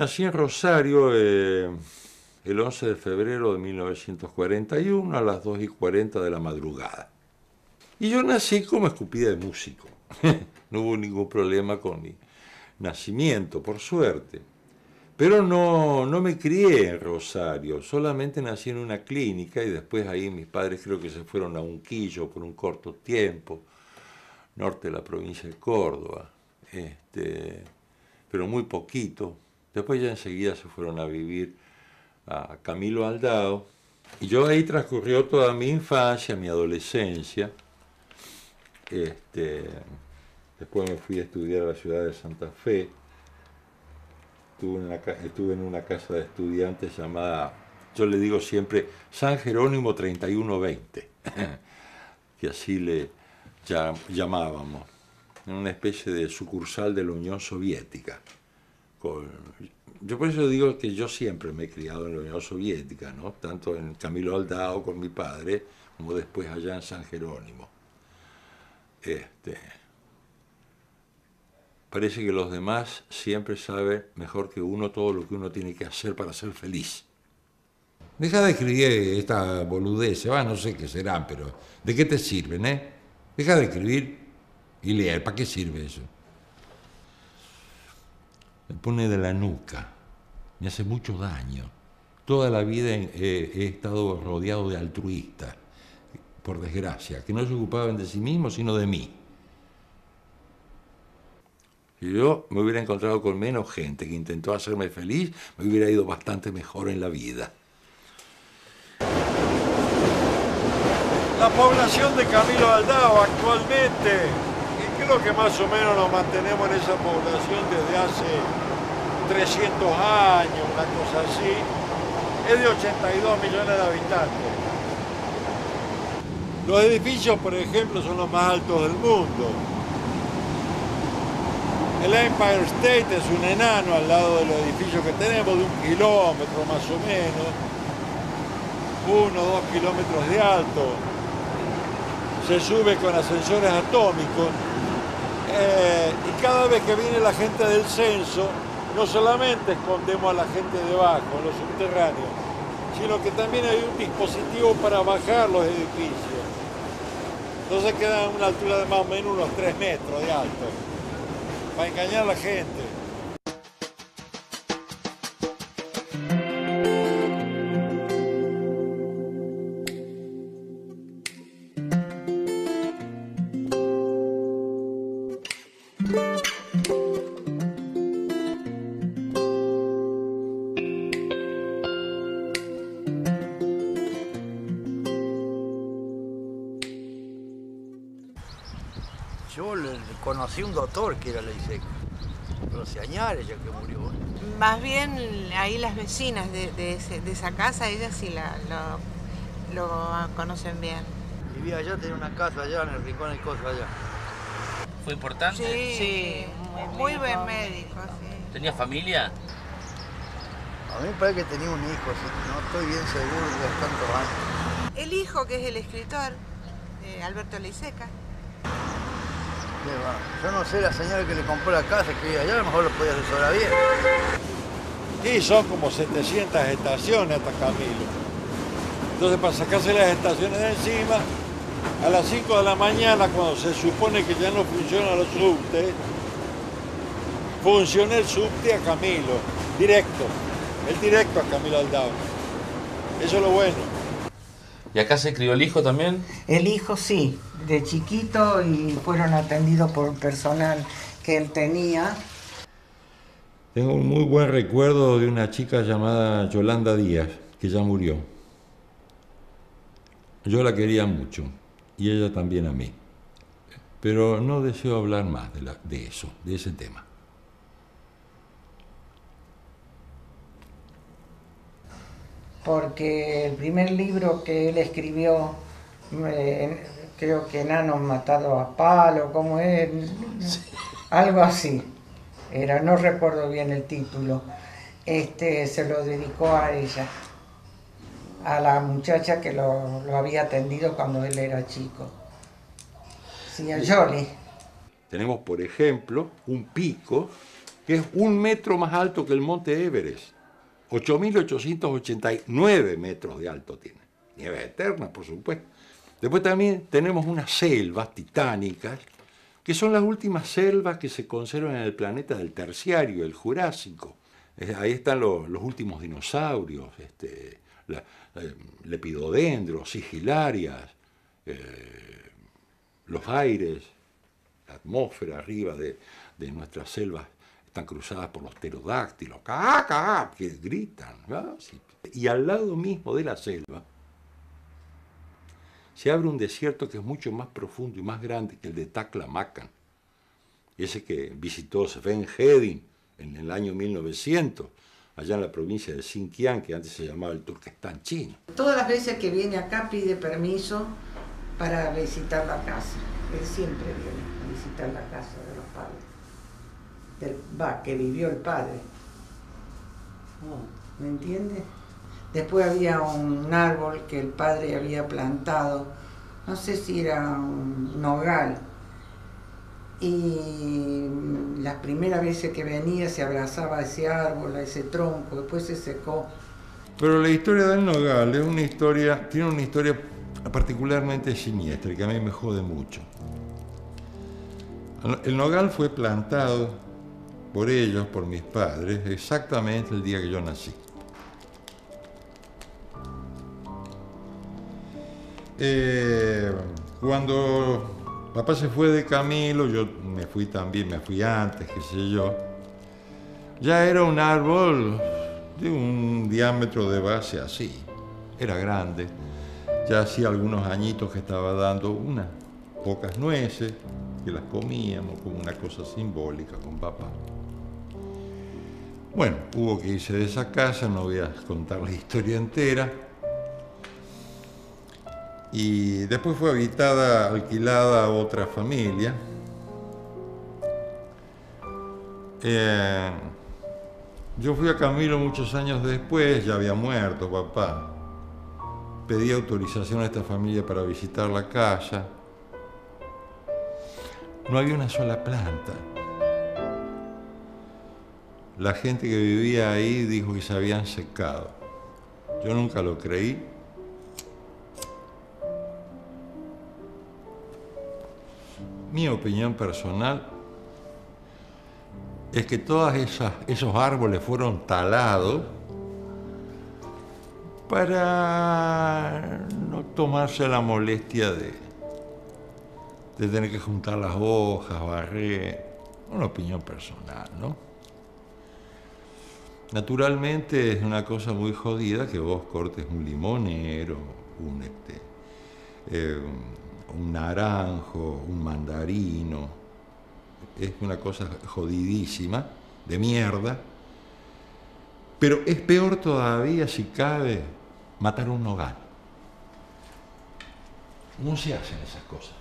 Nací en Rosario el 11 de febrero de 1941 a las 2:40 de la madrugada. Y yo nací como escupida de músico. No hubo ningún problema con mi nacimiento, por suerte. Pero no me crié en Rosario, solamente nací en una clínica y después ahí mis padres creo que se fueron a Unquillo por un corto tiempo, norte de la provincia de Córdoba, pero muy poquito. Después ya enseguida se fueron a vivir a Camilo Aldao y yo ahí transcurrió toda mi infancia, mi adolescencia. Después me fui a estudiar a la ciudad de Santa Fe. Estuve en una casa de estudiantes llamada, yo le digo siempre, San Jerónimo 3120, que así le llamábamos, en una especie de sucursal de la Unión Soviética. Yo por eso digo que yo siempre me he criado en la Unión Soviética, ¿no? Tanto en Camilo Aldao con mi padre, como después allá en San Jerónimo. Parece que los demás siempre saben mejor que uno todo lo que uno tiene que hacer para ser feliz. Deja de escribir esta boludez, no sé qué será, pero ¿de qué te sirven, Deja de escribir y leer, ¿para qué sirve eso? Me pone de la nuca, me hace mucho daño. Toda la vida he estado rodeado de altruistas, por desgracia, que no se ocupaban de sí mismos, sino de mí. Si yo me hubiera encontrado con menos gente que intentó hacerme feliz, me hubiera ido bastante mejor en la vida. La población de Camilo Aldao actualmente, y creo que más o menos nos mantenemos en esa población desde hace 300 años, una cosa así, es de 82 millones de habitantes. Los edificios, por ejemplo, son los más altos del mundo. El Empire State es un enano al lado de los edificios que tenemos, de 1 kilómetro más o menos, 1 o 2 kilómetros de alto. Se sube con ascensores atómicos y cada vez que viene la gente del censo, no solamente escondemos a la gente debajo, en los subterráneos, sino que también hay un dispositivo para bajar los edificios. Entonces quedan a una altura de más o menos unos 3 metros de alto, para engañar a la gente. Yo conocí un doctor que era Leiseca, pero hace años ya que murió. Más bien ahí las vecinas de esa casa, ellas sí lo conocen bien. Vivía allá, tenía una casa allá en el rincón del coso allá. ¿Fue importante? Sí, muy buen médico, sí. ¿Tenía familia? A mí me parece que tenía un hijo, no estoy bien seguro de tantos años. El hijo, que es el escritor, Alberto Leiseca. Yo no sé, la señora que le compró la casa, que allá a lo mejor lo podía asesorar bien. Y son como 700 estaciones hasta Camilo. Entonces, para sacarse las estaciones de encima, a las 5 de la mañana, cuando se supone que ya no funcionan los subtes, funciona el subte a Camilo, directo, el directo a Camilo Aldao. Eso es lo bueno. ¿Y acá se crió el hijo también? El hijo sí, de chiquito, y fueron atendidos por personal que él tenía. Tengo un muy buen recuerdo de una chica llamada Yolanda Díaz, que ya murió. Yo la quería mucho, y ella también a mí. Pero no deseo hablar más de eso, de ese tema. Porque el primer libro que él escribió, creo que Enanos matados a palo, ¿cómo es? Algo así. No recuerdo bien el título. Se lo dedicó a ella, a la muchacha que lo había atendido cuando él era chico. Sí, a Jolie. Tenemos, por ejemplo, un pico que es 1 metro más alto que el monte Everest. 8.889 metros de alto tiene. Nieve eterna, por supuesto. Después también tenemos unas selvas titánicas, que son las últimas selvas que se conservan en el planeta del Terciario, el Jurásico. Ahí están los últimos dinosaurios, lepidodendros, sigilarias, los aires, la atmósfera arriba de nuestras selvas están cruzadas por los pterodáctilos, que gritan, ¿no? Sí. Y al lado mismo de la selva se abre un desierto que es mucho más profundo y más grande que el de Taklamakan, ese que visitó Sven Hedin en el año 1900, allá en la provincia de Xinjiang, que antes se llamaba el Turquestán chino. Todas las veces que viene acá pide permiso para visitar la casa. Él siempre viene a visitar la casa de los padres. Que vivió el padre. ¿Me entiendes? Después había un árbol que el padre había plantado, no sé si era un nogal, y las primeras veces que venía se abrazaba a ese árbol, a ese tronco, después se secó. Pero la historia del nogal es tiene una historia particularmente siniestra, que a mí me jode mucho. El nogal fue plantado por ellos, por mis padres, exactamente el día que yo nací. Cuando papá se fue de Camilo, yo me fui también, me fui antes, qué sé yo. Ya era un árbol de un diámetro de base así, era grande. Ya hacía algunos añitos que estaba dando unas pocas nueces, que las comíamos como una cosa simbólica con papá. Bueno, hubo que irse de esa casa, no voy a contar la historia entera. Y después fue alquilada a otra familia. Yo fui a Camilo muchos años después, ya había muerto papá. Pedí autorización a esta familia para visitar la casa. No había una sola planta. La gente que vivía ahí dijo que se habían secado. Yo nunca lo creí. Mi opinión personal es que todos esos árboles fueron talados para no tomarse la molestia de tener que juntar las hojas, barrer. Una opinión personal, ¿no? Naturalmente es una cosa muy jodida que vos cortes un limonero, un naranjo, un mandarino. Es una cosa jodidísima, de mierda. Pero es peor todavía, si cabe, matar un nogal. No se hacen esas cosas.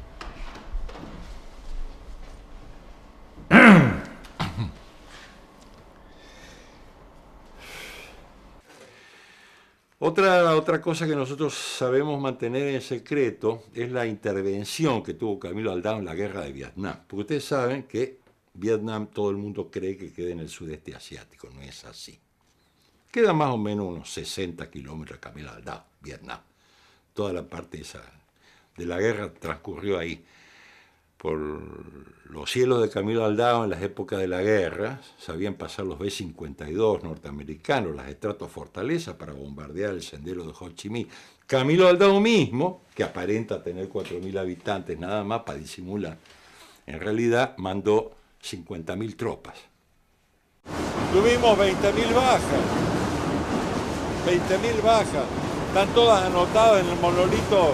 Otra cosa que nosotros sabemos mantener en secreto es la intervención que tuvo Camilo Aldao en la guerra de Vietnam. Porque ustedes saben que Vietnam, todo el mundo cree que queda en el sudeste asiático. No es así. Queda más o menos unos 60 kilómetros de Camilo Aldao, Vietnam. Toda la parte esa de la guerra transcurrió ahí. Por los cielos de Camilo Aldao en las épocas de la guerra, sabían pasar los B-52 norteamericanos, las Estratofortaleza, para bombardear el sendero de Ho Chi Minh. Camilo Aldao mismo, que aparenta tener 4.000 habitantes nada más para disimular, en realidad mandó 50.000 tropas. Tuvimos 20.000 bajas. 20.000 bajas. Están todas anotadas en el monolito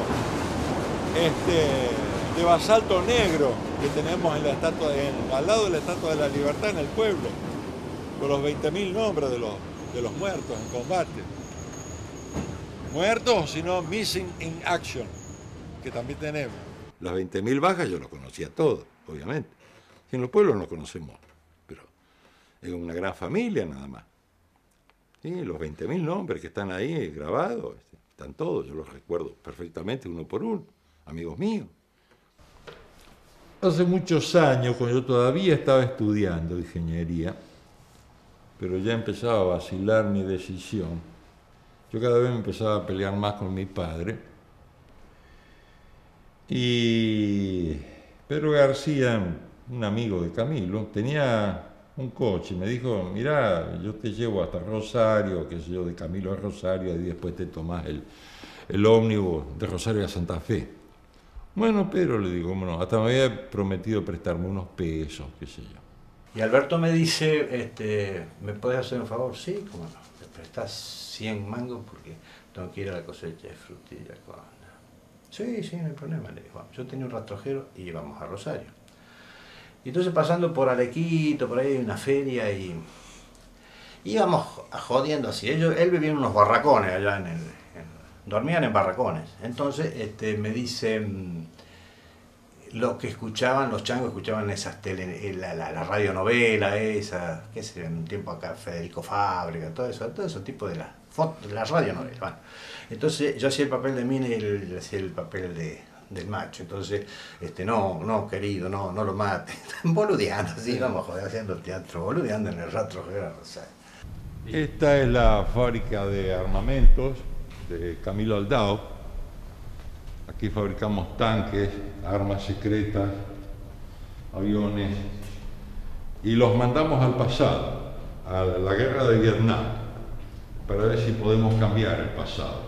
de basalto negro que tenemos en la al lado de la Estatua de la Libertad en el pueblo, con los 20.000 nombres de los muertos en combate. Muertos, sino missing in action, que también tenemos. Las 20.000 bajas yo los conocía todos, obviamente. Y en los pueblos no conocemos, pero es una gran familia nada más. Sí, los 20.000 nombres que están ahí grabados, están todos, yo los recuerdo perfectamente uno por uno, amigos míos. hace muchos años, cuando yo todavía estaba estudiando ingeniería, pero ya empezaba a vacilar mi decisión, yo cada vez me empezaba a pelear más con mi padre. Y Pedro García, un amigo de Camilo, tenía un coche y me dijo, mirá, yo te llevo hasta Rosario, qué sé yo, de Camilo a Rosario, y después te tomás el ómnibus de Rosario a Santa Fe. Bueno, Pedro, le digo, bueno, hasta me había prometido prestarme unos pesos, qué sé yo. Y Alberto me dice, ¿me puedes hacer un favor? Sí, cómo no, me prestás 100 mangos porque tengo que ir a la cosecha de frutilla con... Sí, no hay problema, le digo. Yo tenía un rastrojero y íbamos a Rosario. Y entonces pasando por Arequito, por ahí hay una feria y íbamos jodiendo así. Él vivía en unos barracones allá dormían en barracones. Entonces me dice, lo que escuchaban, los changos escuchaban esas la radionovela esa, qué sé, en un tiempo acá Federico Fábrega, todo eso tipo de la radionovela. Bueno, entonces yo hacía el papel de mina y él hacía el papel del macho. Entonces, no, querido, no lo mate. Boludeando, así, vamos a joder, haciendo teatro, boludeando en el rastrojero de Rosario. Esta es la fábrica de armamentos de Camilo Aldao. Aquí fabricamos tanques, armas secretas, aviones, y los mandamos al pasado, a la guerra de Vietnam, para ver si podemos cambiar el pasado.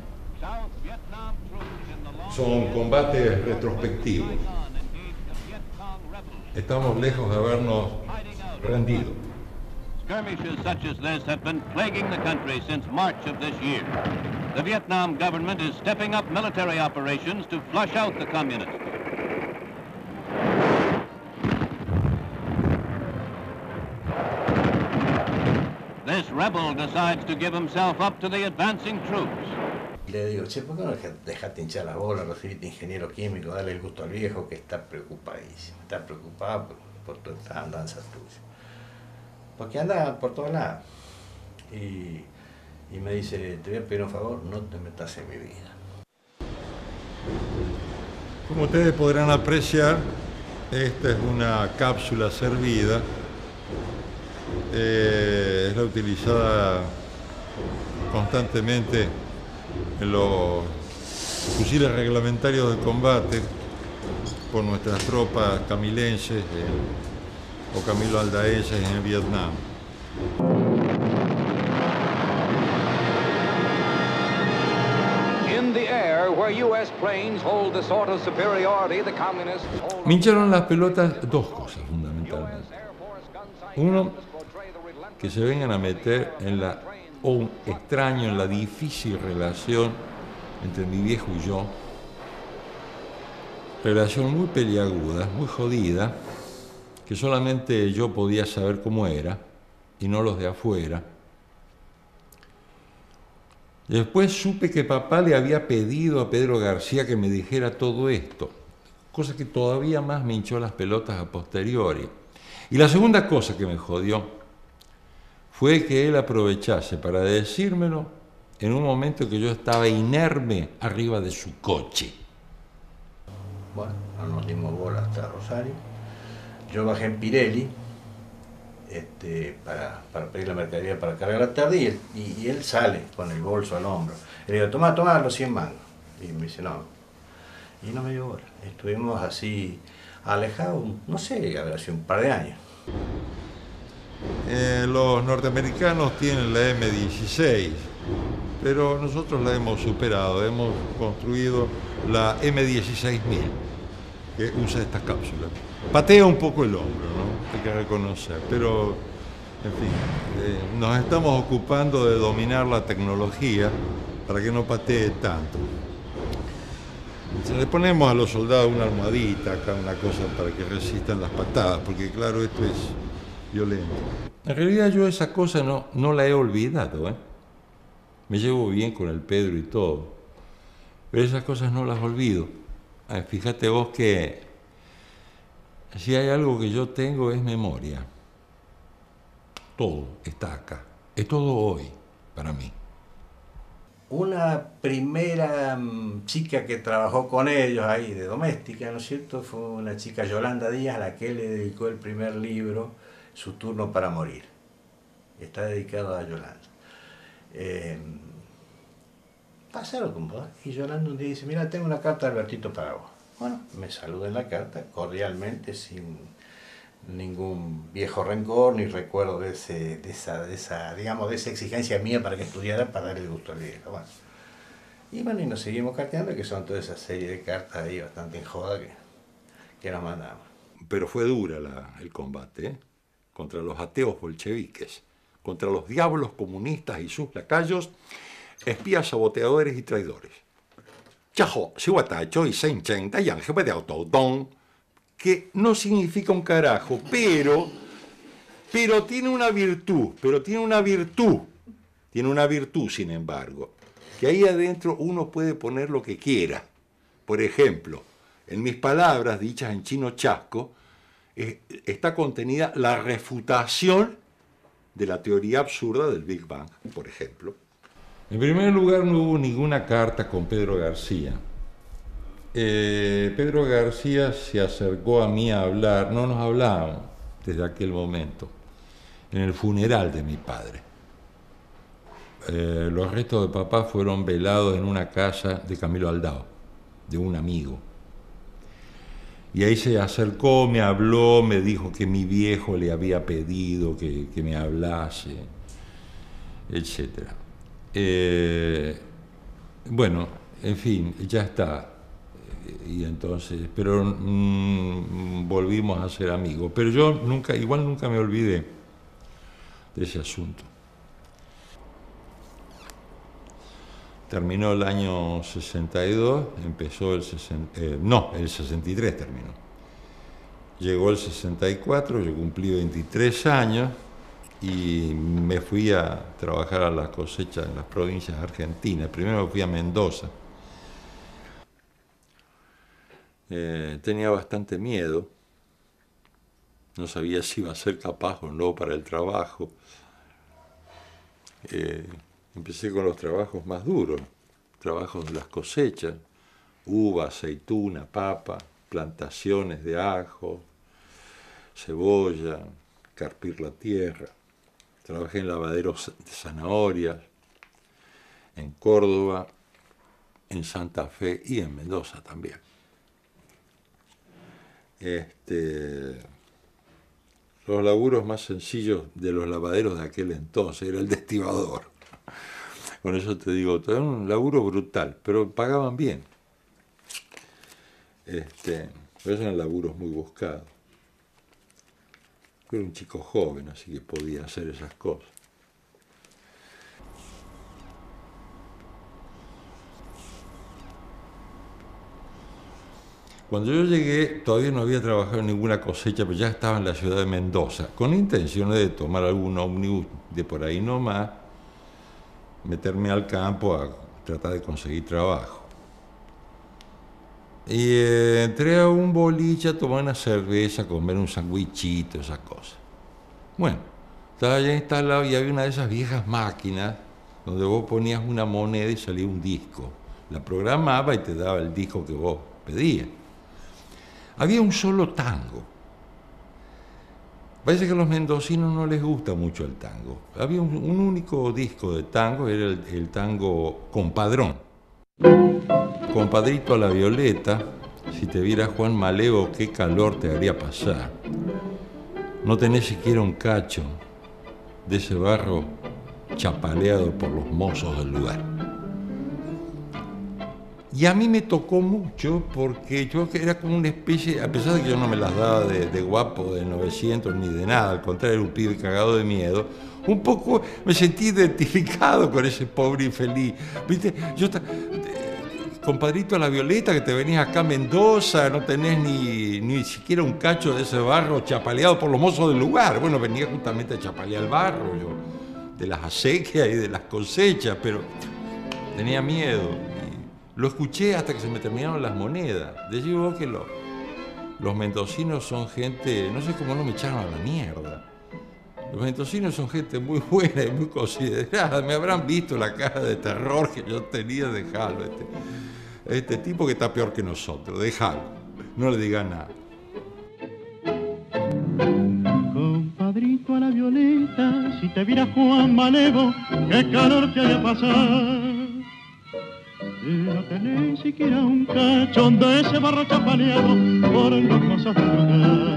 Son combates retrospectivos. Estamos lejos de habernos rendido. Skirmishes such as this have been plaguing the country since March of this year. The Vietnam government is stepping up military operations to flush out the communists. This rebel decides to give himself up to the advancing troops. Le digo, che, ¿por qué no dejaste hinchar la bola, recibiste ingeniero químico, darle el gusto al viejo que está preocupadísimo, está preocupado por todas estas andanzas tuyas? Porque anda por todos lados. Y me dice, te voy a pedir un favor, no te metas en mi vida. Como ustedes podrán apreciar, esta es una cápsula servida. Es la utilizada constantemente en los fusiles reglamentarios de combate por nuestras tropas camilenses o Camilo aldaenses en Vietnam. Me hincharon las pelotas dos cosas fundamentalmente. Uno, que se vengan a meter un extraño en la difícil relación entre mi viejo y yo. Relación muy peliaguda, muy jodida, que solamente yo podía saber cómo era y no los de afuera. Después supe que papá le había pedido a Pedro García que me dijera todo esto, cosa que todavía más me hinchó las pelotas a posteriori. Y la segunda cosa que me jodió fue que él aprovechase para decírmelo en un momento que yo estaba inerme arriba de su coche. Bueno, no nos dimos bola hasta Rosario. Yo bajé en Pirelli para pedir la mercadería para cargar la tarde y él sale con el bolso al hombro. Le digo, toma los 100 mangos. Y me dice, no. Y no me dio bola. Estuvimos así alejados, no sé, habrá sido un par de años. Los norteamericanos tienen la M16, pero nosotros la hemos superado. Hemos construido la M16000, que usa estas cápsulas. Patea un poco el hombro, ¿no? Hay que reconocer, pero, en fin, nos estamos ocupando de dominar la tecnología para que no patee tanto. Le ponemos a los soldados una almohadita acá, una cosa para que resistan las patadas, porque claro, esto es violento. En realidad yo esa cosa no la he olvidado, ¿eh? Me llevo bien con el Pedro y todo, pero esas cosas no las olvido. Fíjate vos que si hay algo que yo tengo es memoria. Todo está acá, es todo hoy para mí. una primera chica que trabajó con ellos ahí, de doméstica, ¿no es cierto? Fue una chica, Yolanda Díaz, a la que él le dedicó el primer libro, Su turno para morir. Está dedicado a Yolanda. Pásalo con vos. Y Yolanda un día dice, mira, tengo una carta de Albertito para vos. Bueno, me saluda en la carta, cordialmente, sin ningún viejo rencor, ni recuerdo de esa exigencia mía para que estudiara, para darle el gusto al viejo. Bueno, y nos seguimos carteando, que son toda esa serie de cartas ahí bastante en joda que nos mandamos. Pero fue dura el combate, ¿eh? Contra los ateos bolcheviques, contra los diablos comunistas y sus lacayos, espías, saboteadores y traidores. Chajo, Siwatacho y Senchen, Tayan, jefe de Autodón, que no significa un carajo, pero tiene una virtud, tiene una virtud, sin embargo, que ahí adentro uno puede poner lo que quiera. Por ejemplo, en mis palabras, dichas en chino chasco, está contenida la refutación de la teoría absurda del Big Bang, por ejemplo. En primer lugar, no hubo ninguna carta con Pedro García. Pedro García se acercó a mí a hablar, no nos hablábamos desde aquel momento, en el funeral de mi padre. Los restos de papá fueron velados en una casa de Camilo Aldao, de un amigo. Y ahí se acercó, me habló, me dijo que mi viejo le había pedido que me hablase, etc. Bueno, en fin, ya está. Y entonces, pero volvimos a ser amigos. Pero yo igual nunca me olvidé de ese asunto. Terminó el año 62, empezó el 63 terminó. Llegó el 64, yo cumplí 23 años y me fui a trabajar a las cosechas en las provincias argentinas. Primero fui a Mendoza. Tenía bastante miedo, no sabía si iba a ser capaz o no para el trabajo. Empecé con los trabajos más duros, trabajos de las cosechas, uva, aceituna, papa, plantaciones de ajo, cebolla, carpir la tierra. Trabajé en lavaderos de zanahorias, en Córdoba, en Santa Fe y en Mendoza también. Los laburos más sencillos de los lavaderos de aquel entonces era el de estibador. Con eso te digo, todo era un laburo brutal, pero pagaban bien. Pero eran laburos muy buscados. Yo era un chico joven, así que podía hacer esas cosas. Cuando yo llegué, todavía no había trabajado en ninguna cosecha, pero ya estaba en la ciudad de Mendoza, con intenciones de tomar algún ómnibus de por ahí nomás, meterme al campo a tratar de conseguir trabajo. Y entré a un boliche a tomar una cerveza, a comer un sandwichito, esas cosas. Bueno, estaba ya instalado y había una de esas viejas máquinas donde vos ponías una moneda y salía un disco. La programaba y te daba el disco que vos pedías. Había un solo tango. Parece que a los mendocinos no les gusta mucho el tango. Había un único disco de tango, era el tango Compadrón. Compadrito a la violeta, si te viera Juan Maleo, qué calor te haría pasar. No tenés siquiera un cacho de ese barro chapaleado por los mozos del lugar. Y a mí me tocó mucho porque yo era como una especie, a pesar de que yo no me las daba de guapo, de 900 ni de nada, al contrario, era un pibe cagado de miedo, un poco me sentí identificado con ese pobre infeliz. ¿Viste? Compadrito a la violeta, que te venís acá a Mendoza, no tenés ni siquiera un cacho de ese barro chapaleado por los mozos del lugar. Bueno, venía justamente a chapalear el barro, yo, de las acequias y de las cosechas, pero tenía miedo. Lo escuché hasta que se me terminaron las monedas. Decís vos que los mendocinos son gente, no sé cómo no me echaron a la mierda. Los mendocinos son gente muy buena y muy considerada. Me habrán visto la cara de terror que yo tenía. Dejalo. Este tipo que está peor que nosotros. Dejalo. No le digas nada. Compadrito a la violeta, si te viera Juan Malevo, qué calor te haya pasado. No tenés siquiera un cachón de ese barro chapaleado por los cosas del hogar.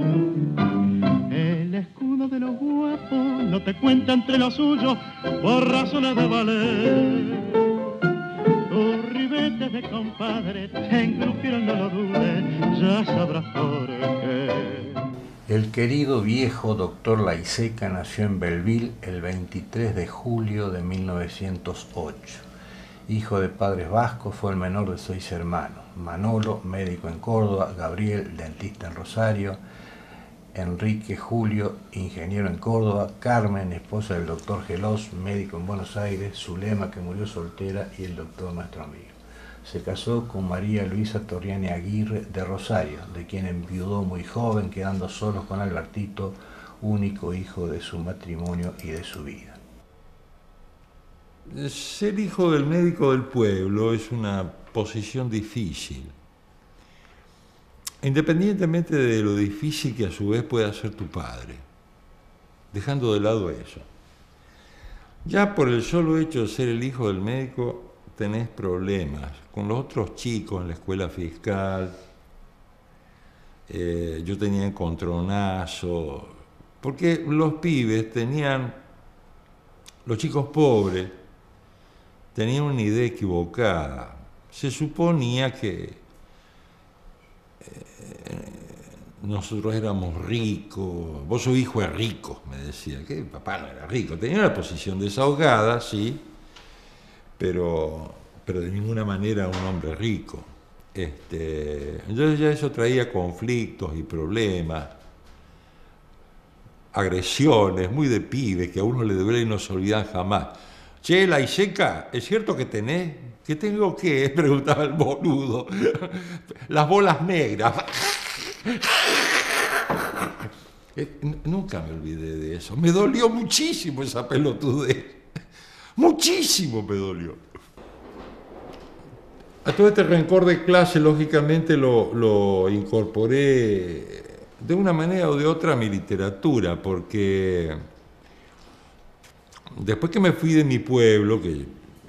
El escudo de los guapos no te cuenta entre los suyos por razones de valer. Tus ribetes de compadre te engrupieron, no lo dudes, ya sabrás por qué. El querido viejo doctor Laiseca nació en Belleville el 23 de julio de 1908. Hijo de padres vascos, fue el menor de 6 hermanos. Manolo, médico en Córdoba; Gabriel, dentista en Rosario; Enrique Julio, ingeniero en Córdoba; Carmen, esposa del doctor Gelós, médico en Buenos Aires; Zulema, que murió soltera; y el doctor, nuestro amigo. Se casó con María Luisa Torriani Aguirre de Rosario, de quien enviudó muy joven, quedando solos con Albertito, único hijo de su matrimonio y de su vida. Ser hijo del médico del pueblo es una posición difícil, independientemente de lo difícil que a su vez pueda ser tu padre, dejando de lado eso. Ya por el solo hecho de ser el hijo del médico tenés problemas con los otros chicos en la escuela fiscal. Yo tenía encontronazo, porque los pibes los chicos pobres tenían una idea equivocada. Se suponía que nosotros éramos ricos. Vos sos hijo de rico, me decía. Que papá no era rico. Tenía una posición desahogada, sí, pero de ninguna manera un hombre rico. Entonces ya eso traía conflictos y problemas, agresiones, muy de pibe, que a uno le duele y no se olvidan jamás. Che, Laiseca, ¿es cierto que tenés? ¿Qué tengo qué? Preguntaba el boludo. Las bolas negras. Nunca me olvidé de eso. Me dolió muchísimo esa pelotudez. Muchísimo me dolió. A todo este rencor de clase, lógicamente, lo incorporé de una manera o de otra a mi literatura, porque después que me fui de mi pueblo, que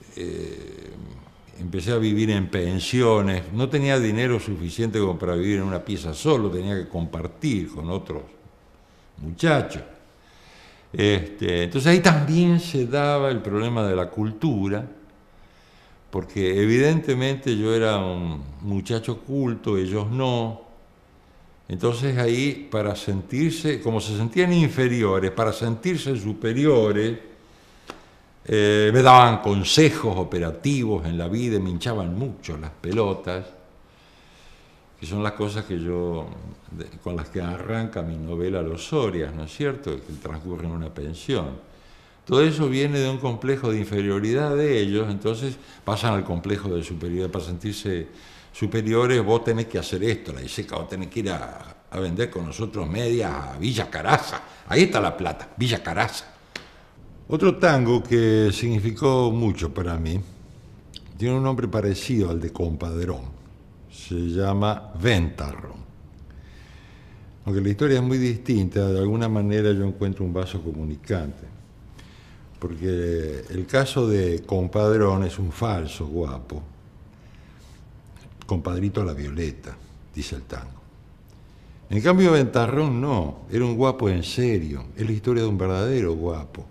empecé a vivir en pensiones, no tenía dinero suficiente como para vivir en una pieza solo, tenía que compartir con otros muchachos. Entonces ahí también se daba el problema de la cultura, porque evidentemente yo era un muchacho culto, ellos no. Entonces ahí, para sentirse, como se sentían inferiores, para sentirse superiores, me daban consejos operativos en la vida, me hinchaban mucho las pelotas, que son las cosas con las que arranca mi novela Los Sorias, ¿no es cierto?, que transcurre en una pensión. Todo eso viene de un complejo de inferioridad de ellos, entonces pasan al complejo de superioridad. Para sentirse superiores, vos tenés que hacer esto, Laiseca, vos tenés que ir a vender con nosotros medias a Villa Caraza. Ahí está la plata, Villa Caraza. Otro tango que significó mucho para mí tiene un nombre parecido al de Compadrón. Se llama Ventarrón. Aunque la historia es muy distinta, de alguna manera yo encuentro un vaso comunicante. Porque el caso de Compadrón es un falso guapo. Compadrito a la violeta, dice el tango. En cambio, Ventarrón no, era un guapo en serio. Es la historia de un verdadero guapo,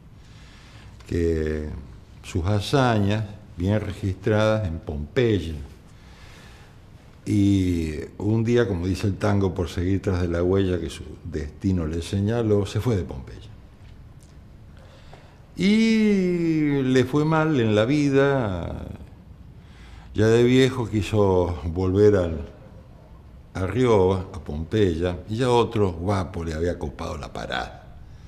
que sus hazañas, bien registradas en Pompeya, y un día, como dice el tango, por seguir tras de la huella que su destino le señaló, se fue de Pompeya. Y le fue mal en la vida. Ya de viejo quiso volver a Rioba, a Pompeya, y ya otro guapo le había copado la parada.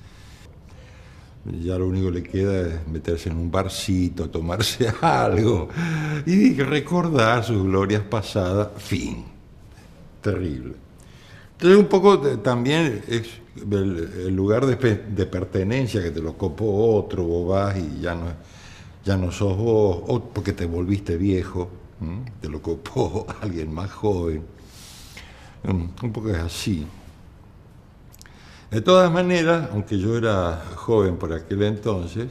Ya lo único que le queda es meterse en un barcito, tomarse algo y recordar sus glorias pasadas. Fin. Terrible. Entonces un poco también es el lugar de pertenencia que te lo copó otro, vos vas y ya no sos vos, o porque te volviste viejo, te lo copó alguien más joven. Un poco es así. De todas maneras, aunque yo era joven por aquel entonces,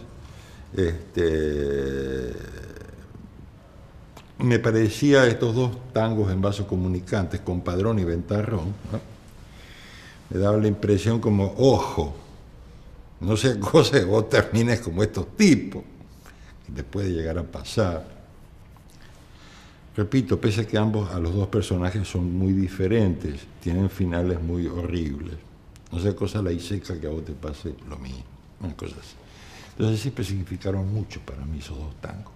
me parecía estos dos tangos en vaso comunicantes, Compadrón y Ventarrón, ¿no? Me daba la impresión como, ojo, no sea cosa que vos termines como estos tipos, que te puede llegar a pasar. Repito, pese a que a los dos personajes son muy diferentes, tienen finales muy horribles. No sea cosa la seca que a vos te pase lo mismo, una cosa así. Entonces siempre significaron mucho para mí esos dos tangos.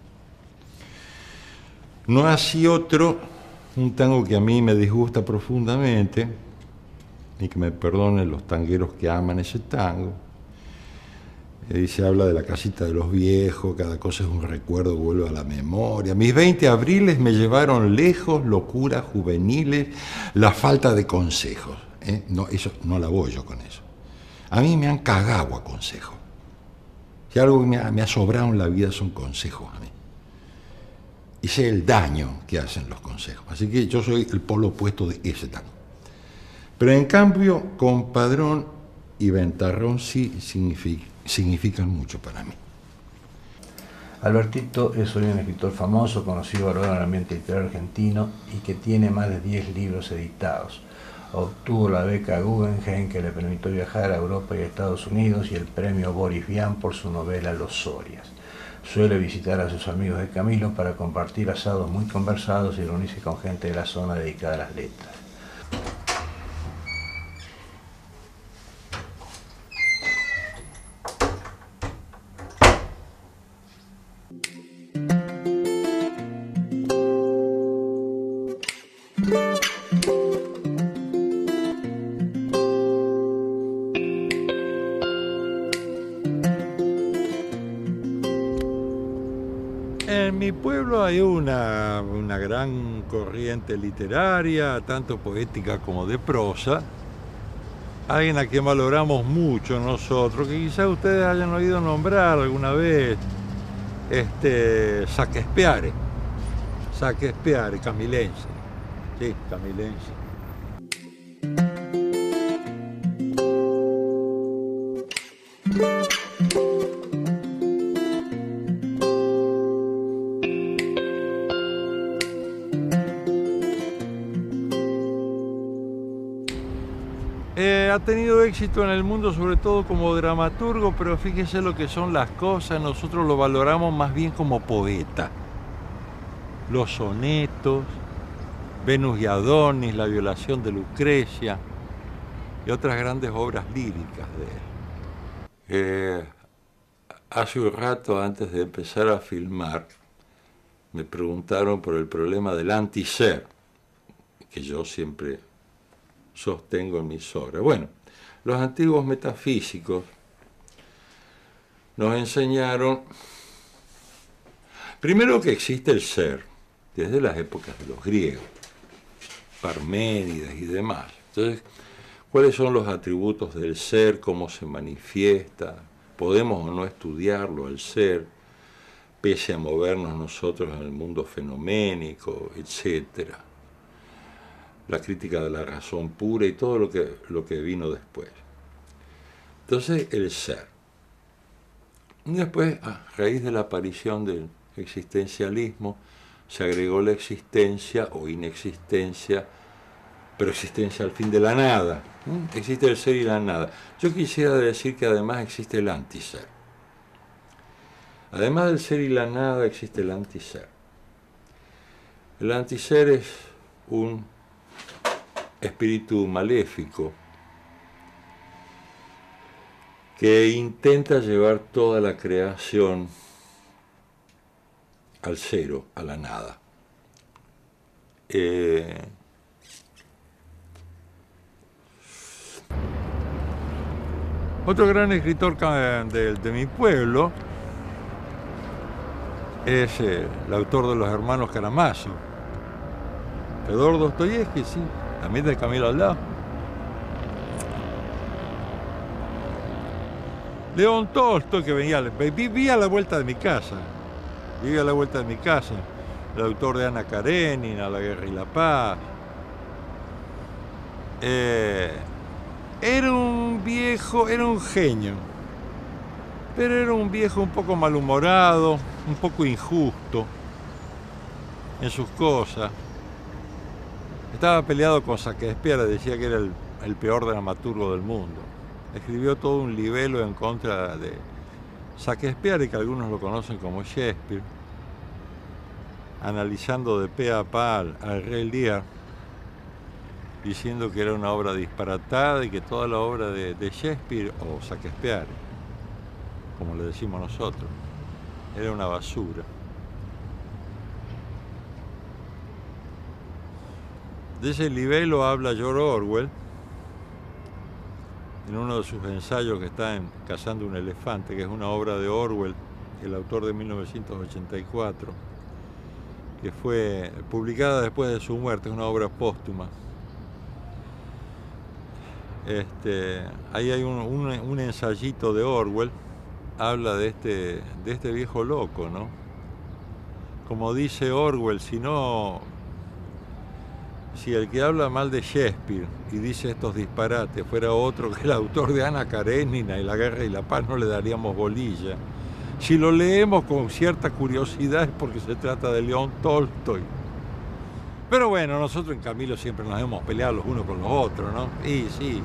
No así otro, un tango que a mí me disgusta profundamente, y que me perdonen los tangueros que aman ese tango. Se habla de la casita de los viejos, cada cosa es un recuerdo que vuelve a la memoria. Mis 20 abriles me llevaron lejos, locuras juveniles, la falta de consejos. No, eso no la voy yo con eso. A mí me han cagado a consejos. Si algo que me ha sobrado en la vida son consejos a mí. Y sé el daño que hacen los consejos. Así que yo soy el polo opuesto de ese tango. Pero en cambio, Compadrón y Ventarrón sí significan mucho para mí. Albertito es hoy un escritor famoso, conocido y valorado en el ambiente literario argentino y que tiene más de 10 libros editados. Obtuvo la beca Guggenheim que le permitió viajar a Europa y a Estados Unidos y el premio Boris Vian por su novela Los Sorias. Suele visitar a sus amigos de Camilo para compartir asados muy conversados y reunirse con gente de la zona dedicada a las letras. En mi pueblo hay una gran corriente literaria, tanto poética como de prosa. Alguien a quien valoramos mucho nosotros, que quizás ustedes hayan oído nombrar alguna vez, Saquespiare, camilense. Sí, camilense. Ha tenido éxito en el mundo, sobre todo como dramaturgo, pero fíjese lo que son las cosas, nosotros lo valoramos más bien como poeta. Los sonetos, Venus y Adonis, La violación de Lucrecia y otras grandes obras líricas de él. Hace un rato, antes de empezar a filmar, me preguntaron por el problema del anti-ser, que yo siempre sostengo en mis obras. Bueno, los antiguos metafísicos nos enseñaron primero que existe el ser, desde las épocas de los griegos, Parménides y demás. Entonces, ¿cuáles son los atributos del ser? ¿Cómo se manifiesta? ¿Podemos o no estudiarlo, el ser, pese a movernos nosotros en el mundo fenoménico, etcétera? La crítica de la razón pura y todo lo que vino después. Entonces, el ser. Y después, a raíz de la aparición del existencialismo, se agregó la existencia o inexistencia, pero existencia al fin de la nada. Existe el ser y la nada. Yo quisiera decir que además existe el antiser. Además del ser y la nada, existe el antiser. El antiser es un espíritu maléfico que intenta llevar toda la creación al cero, a la nada. Otro gran escritor de mi pueblo es el autor de Los Hermanos Karamazov, Fedor Dostoyevsky, sí, también de Camilo al lado. León Tolstoy, que vivía a la vuelta de mi casa. Vivía a la vuelta de mi casa. El autor de Ana Karenina, La Guerra y la Paz. Era un viejo, era un genio. Pero era un viejo un poco malhumorado, un poco injusto en sus cosas. Estaba peleado con Shakespeare, decía que era el peor dramaturgo del mundo. Escribió todo un libelo en contra de Shakespeare, que algunos lo conocen como Shakespeare, analizando de pe a pa al Rey Lear, diciendo que era una obra disparatada y que toda la obra de Shakespeare, o Shakespeare, como le decimos nosotros, era una basura. De ese libelo habla George Orwell en uno de sus ensayos que está en Cazando un elefante, que es una obra de Orwell, el autor de 1984, que fue publicada después de su muerte, es una obra póstuma. Ahí hay un ensayito de Orwell, habla de este viejo loco, ¿no? Como dice Orwell, si el que habla mal de Shakespeare y dice estos disparates fuera otro que el autor de Ana Karenina y La Guerra y la Paz, no le daríamos bolilla. Si lo leemos con cierta curiosidad es porque se trata de León Tolstoy. Pero bueno, nosotros en Camilo siempre nos hemos peleado los unos con los otros, ¿no? Y sí.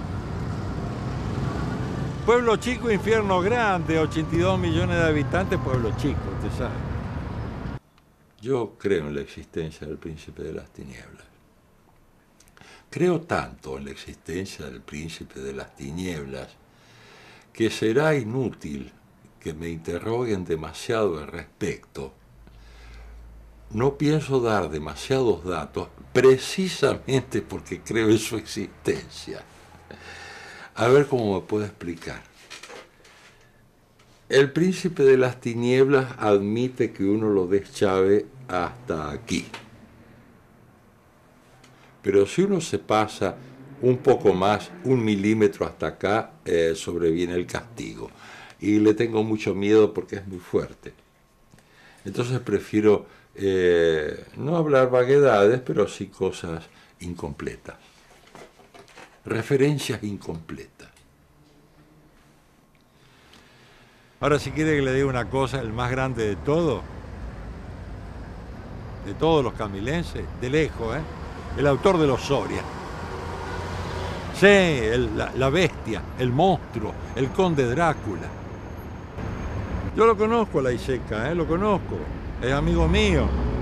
Pueblo chico, infierno grande, 82 millones de habitantes, pueblo chico, usted sabe. Yo creo en la existencia del príncipe de las tinieblas. Creo tanto en la existencia del príncipe de las tinieblas que será inútil que me interroguen demasiado al respecto. No pienso dar demasiados datos precisamente porque creo en su existencia. A ver cómo me puedo explicar. El príncipe de las tinieblas admite que uno lo deschave hasta aquí. Pero si uno se pasa un poco más, 1 milímetro hasta acá, sobreviene el castigo. Y le tengo mucho miedo porque es muy fuerte. Entonces prefiero no hablar vaguedades, pero sí cosas incompletas. Referencias incompletas. Ahora, si quiere que le diga una cosa, el más grande de todos camilenses, de lejos, el autor de los Soria. Sí, la bestia, el monstruo, el conde Drácula. Yo lo conozco a la Iseca, lo conozco, es amigo mío.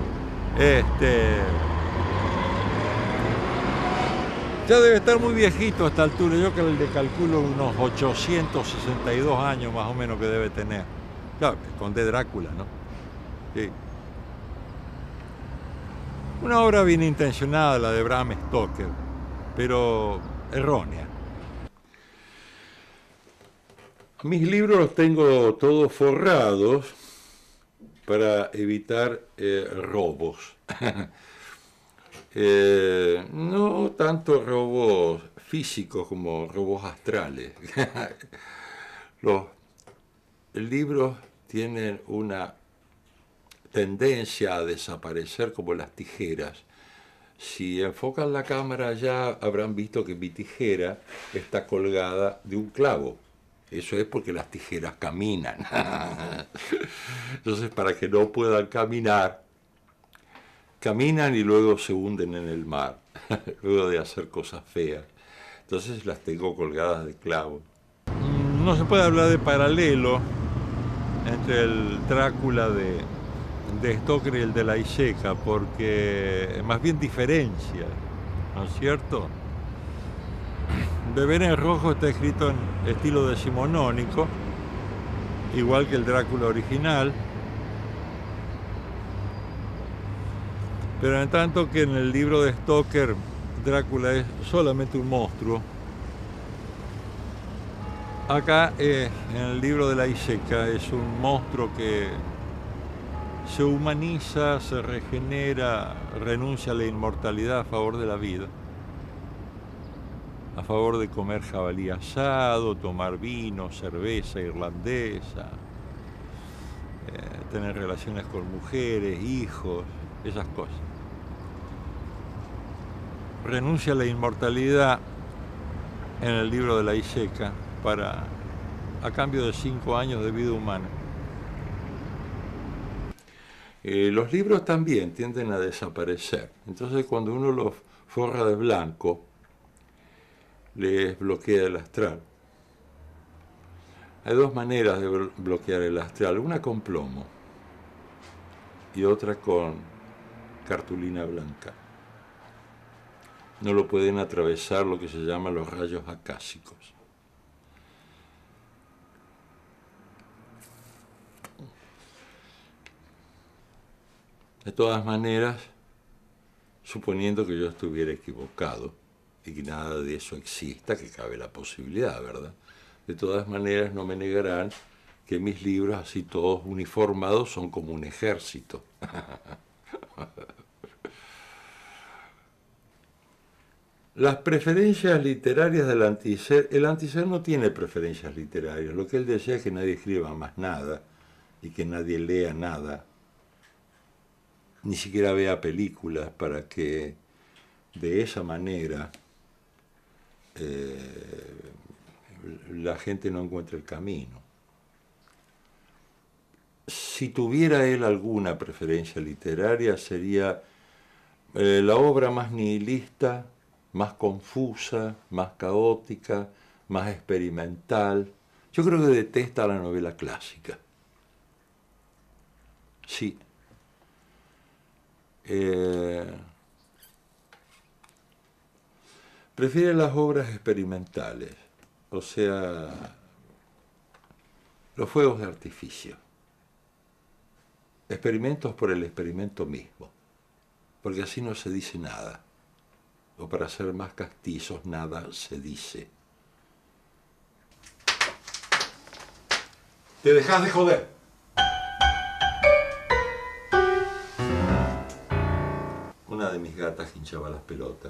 Ya debe estar muy viejito a esta altura, yo que le calculo unos 862 años más o menos que debe tener. Claro, el conde Drácula, ¿no? Sí. Una obra bien intencionada, la de Bram Stoker, pero errónea. Mis libros los tengo todos forrados para evitar robos. No tanto robos físicos como robos astrales. Los libros tienen una tendencia a desaparecer como las tijeras. Si enfocan la cámara allá, habrán visto que mi tijera está colgada de un clavo. Eso es porque las tijeras caminan. Entonces, para que no puedan caminar, caminan y luego se hunden en el mar, luego de hacer cosas feas. Entonces las tengo colgadas de clavo. No se puede hablar de paralelo entre el Drácula de Stoker y el de la Iseca, porque más bien diferencia, ¿no es cierto? Beber en rojo está escrito en estilo decimonónico, igual que el Drácula original, pero en tanto que en el libro de Stoker Drácula es solamente un monstruo, acá en el libro de la Iseca es un monstruo que se humaniza, se regenera, renuncia a la inmortalidad a favor de la vida. a favor de comer jabalí asado, tomar vino, cerveza irlandesa, tener relaciones con mujeres, hijos, esas cosas. Renuncia a la inmortalidad en el libro de la Iseca a cambio de 5 años de vida humana. Los libros también tienden a desaparecer. Entonces, cuando uno los forra de blanco, les bloquea el astral. Hay 2 maneras de bloquear el astral, una con plomo y otra con cartulina blanca. No lo pueden atravesar lo que se llaman los rayos acásicos. De todas maneras, suponiendo que yo estuviera equivocado y que nada de eso exista, que cabe la posibilidad, ¿verdad? De todas maneras, no me negarán que mis libros, así todos uniformados, son como un ejército. Las preferencias literarias del Antiser. El Antiser no tiene preferencias literarias. Lo que él desea es que nadie escriba más nada y que nadie lea nada. Ni siquiera vea películas para que de esa manera la gente no encuentre el camino. Si tuviera él alguna preferencia literaria, sería la obra más nihilista, más confusa, más caótica, más experimental. Yo creo que detesta la novela clásica. Sí. Prefiere las obras experimentales, o sea, los fuegos de artificio. Experimentos por el experimento mismo, porque así no se dice nada, o para ser más castizos, nada se dice. ¡Te dejas de joder! Una de mis gatas hinchaba las pelotas.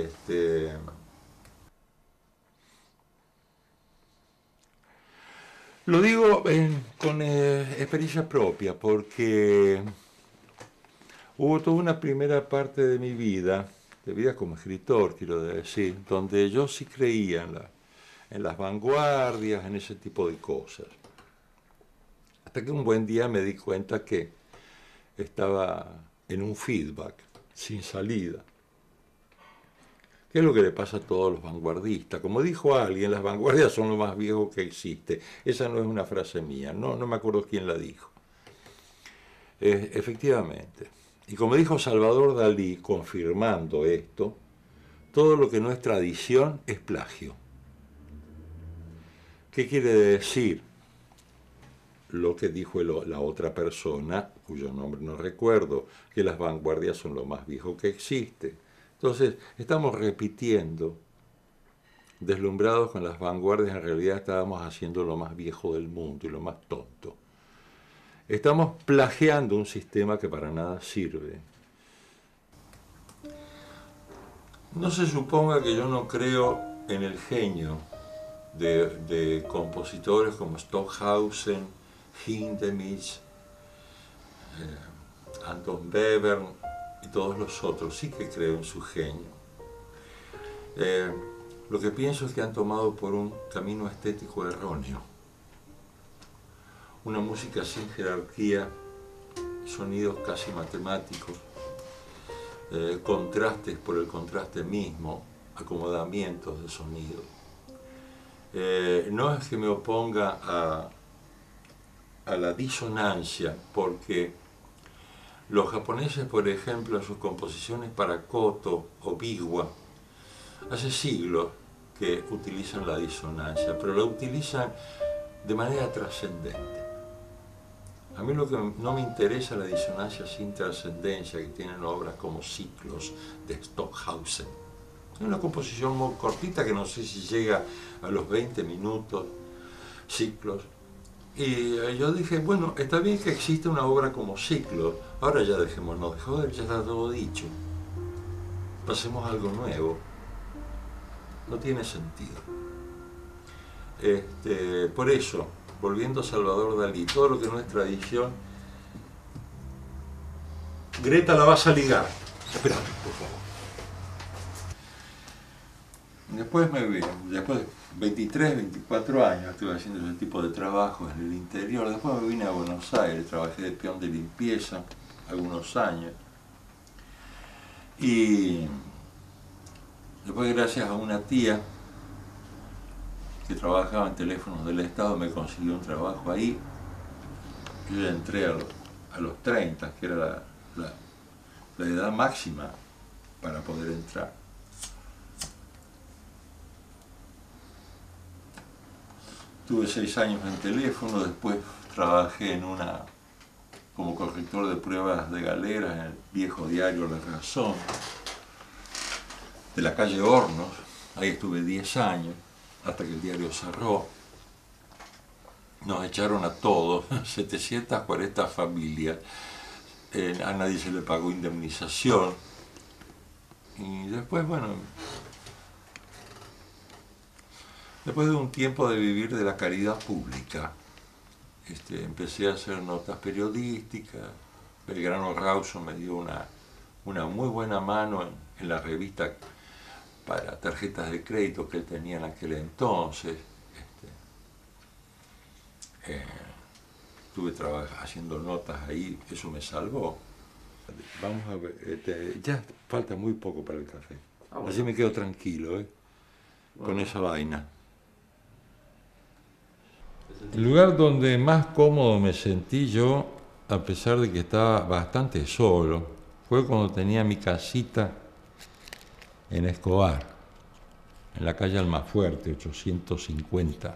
Lo digo con experiencia propia, porque hubo toda una primera parte de mi vida como escritor, quiero decir, donde yo sí creía en las vanguardias, en ese tipo de cosas. Hasta que un buen día me di cuenta que estaba en un feedback sin salida. ¿Qué es lo que le pasa a todos los vanguardistas? Como dijo alguien, las vanguardias son lo más viejo que existe. Esa no es una frase mía, no me acuerdo quién la dijo. Efectivamente. Y como dijo Salvador Dalí, confirmando esto, todo lo que no es tradición es plagio. ¿Qué quiere decir? Lo que dijo la otra persona, cuyo nombre no recuerdo, que las vanguardias son lo más viejo que existe. Entonces, estamos repitiendo, deslumbrados con las vanguardias, en realidad estábamos haciendo lo más viejo del mundo y lo más tonto. Estamos plagiando un sistema que para nada sirve. No se suponga que yo no creo en el genio de compositores como Stockhausen, Hindemith, Anton Webern y todos los otros. Sí que creo en su genio. Lo que pienso es que han tomado por un camino estético erróneo. Una música sin jerarquía, sonidos casi matemáticos, contrastes por el contraste mismo, acomodamientos de sonido. No es que me oponga a la disonancia, porque los japoneses, por ejemplo, en sus composiciones para koto o biwa, hace siglos que utilizan la disonancia, pero la utilizan de manera trascendente. A mí lo que no me interesa es la disonancia sin trascendencia que tienen obras como Ciclos de Stockhausen. Es una composición muy cortita que no sé si llega a los 20 minutos, Ciclos. Y yo dije, bueno, está bien que exista una obra como Ciclos, ahora ya dejémonos de joder, ya está todo dicho. Pasemos a algo nuevo. No tiene sentido. Por eso, volviendo a Salvador Dalí, todo lo que no es tradición, Greta la vas a ligar. Espérate, por favor. Después de 23, 24 años estuve haciendo ese tipo de trabajos en el interior. Después me vine a Buenos Aires, trabajé de peón de limpieza algunos años. Y después, gracias a una tía que trabajaba en teléfonos del Estado, me consiguió un trabajo ahí. Yo ya entré a los 30, que era la edad máxima para poder entrar. Tuve 6 años en teléfono, después trabajé como corrector de pruebas de galeras en el viejo diario La Razón, de la calle Hornos. Ahí estuve 10 años, hasta que el diario cerró. Nos echaron a todos, 740 familias, a nadie se le pagó indemnización. Y después, bueno, después de un tiempo de vivir de la caridad pública, empecé a hacer notas periodísticas. Belgrano Rauso me dio una muy buena mano en la revista para tarjetas de crédito que él tenía en aquel entonces. Estuve haciendo notas ahí, eso me salvó. Vamos a ver, ya falta muy poco para el café. Así me quedo tranquilo, con esa vaina. El lugar donde más cómodo me sentí yo, a pesar de que estaba bastante solo, fue cuando tenía mi casita en Escobar, en la calle Almafuerte, 850.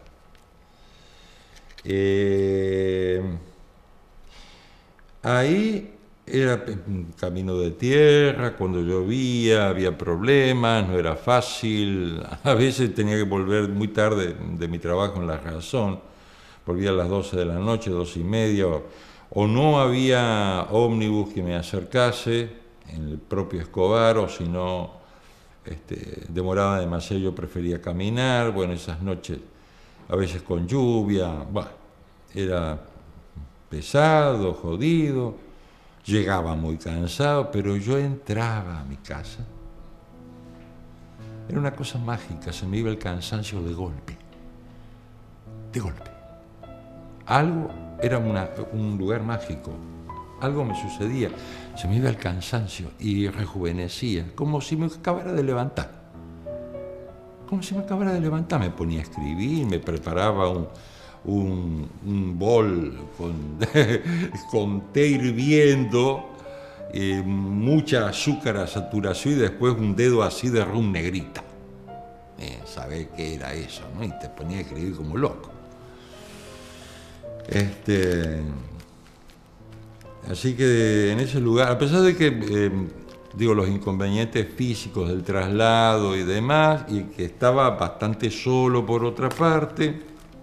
Ahí era un camino de tierra, cuando llovía había problemas, no era fácil. A veces tenía que volver muy tarde de mi trabajo en La Razón, volvía a las 12 de la noche, 2:30, o no había ómnibus que me acercase en el propio Escobar, o si no, demoraba demasiado, yo prefería caminar. Bueno, esas noches, a veces con lluvia, era pesado, jodido, llegaba muy cansado, pero yo entraba a mi casa. Era una cosa mágica, se me iba el cansancio de golpe. De golpe. Algo, era un lugar mágico, algo me sucedía, se me iba el cansancio y rejuvenecía, como si me acabara de levantar. Como si me acabara de levantar, me ponía a escribir, me preparaba un bol con té hirviendo, mucha azúcar a saturación y después un dedo así de rum negrita. Sabés qué era eso, ¿no? Y te ponía a escribir como loco. Así que en ese lugar, a pesar de que, los inconvenientes físicos del traslado y demás, y que estaba bastante solo por otra parte,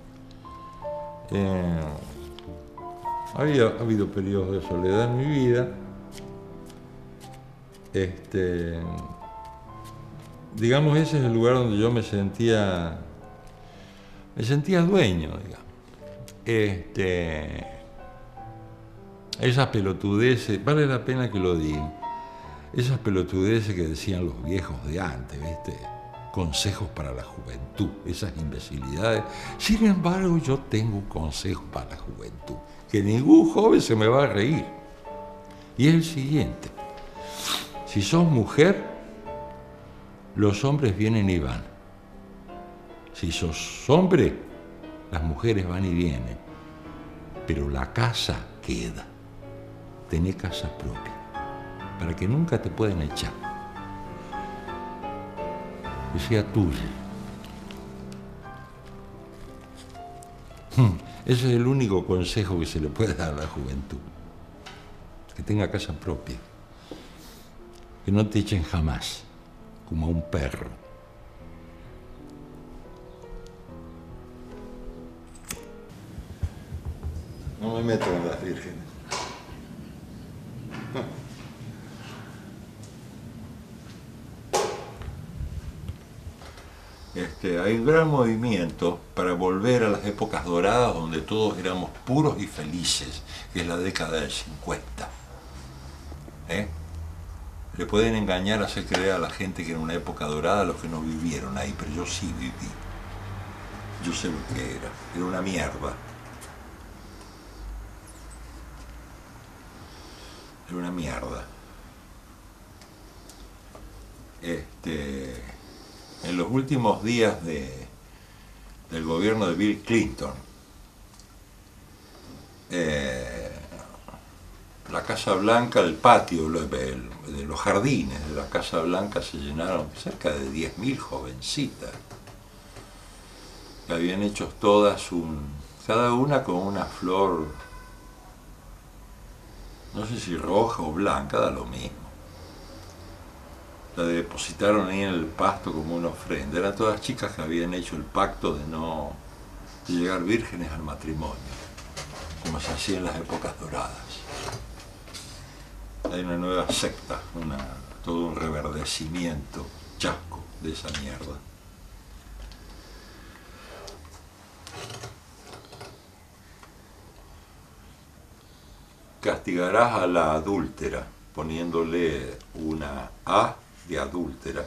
ha habido periodos de soledad en mi vida. Digamos, ese es el lugar donde yo me sentía dueño, digamos. Esas pelotudeces, vale la pena que lo digan, esas pelotudeces que decían los viejos de antes, ¿viste? Consejos para la juventud, esas imbecilidades. Sin embargo, yo tengo un consejo para la juventud, que ningún joven se me va a reír. Y es el siguiente: si sos mujer, los hombres vienen y van. Si sos hombre, las mujeres van y vienen. Pero la casa queda. Tené casa propia, para que nunca te puedan echar. Que sea tuya. Ese es el único consejo que se le puede dar a la juventud. Que tenga casa propia. Que no te echen jamás, como a un perro. No me meto en las vírgenes. hay un gran movimiento para volver a las épocas doradas donde todos éramos puros y felices, que es la década del 50. Le pueden engañar, hacer creer a la gente que era una época dorada a los que no vivieron ahí, pero yo sí viví. Yo sé lo que era una mierda. Era una mierda. En los últimos días del gobierno de Bill Clinton, la Casa Blanca, el patio, de los jardines de la Casa Blanca se llenaron cerca de 10.000 jovencitas, que habían hecho todas cada una con una flor, no sé si roja o blanca, da lo mismo. La depositaron ahí en el pasto como una ofrenda. Eran todas chicas que habían hecho el pacto de llegar vírgenes al matrimonio, como se hacía en las épocas doradas. Hay una nueva secta, todo un reverdecimiento chasco de esa mierda. Castigarás a la adúltera poniéndole una A de adúltera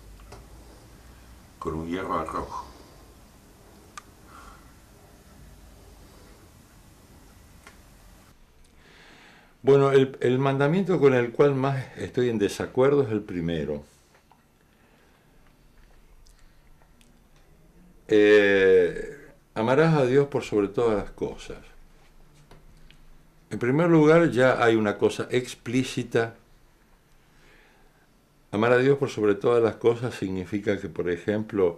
con un hierro al rojo. Bueno, el mandamiento con el cual más estoy en desacuerdo es el primero. Amarás a Dios por sobre todas las cosas. En primer lugar, ya hay una cosa explícita. Amar a Dios por sobre todas las cosas significa que, por ejemplo,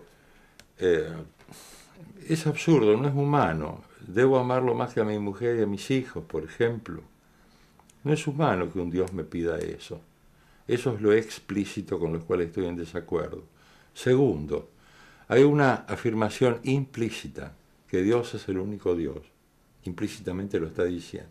es absurdo, no es humano. Debo amarlo más que a mi mujer y a mis hijos, por ejemplo. No es humano que un Dios me pida eso. Eso es lo explícito con lo cual estoy en desacuerdo. Segundo, hay una afirmación implícita, que Dios es el único Dios. Implícitamente lo está diciendo.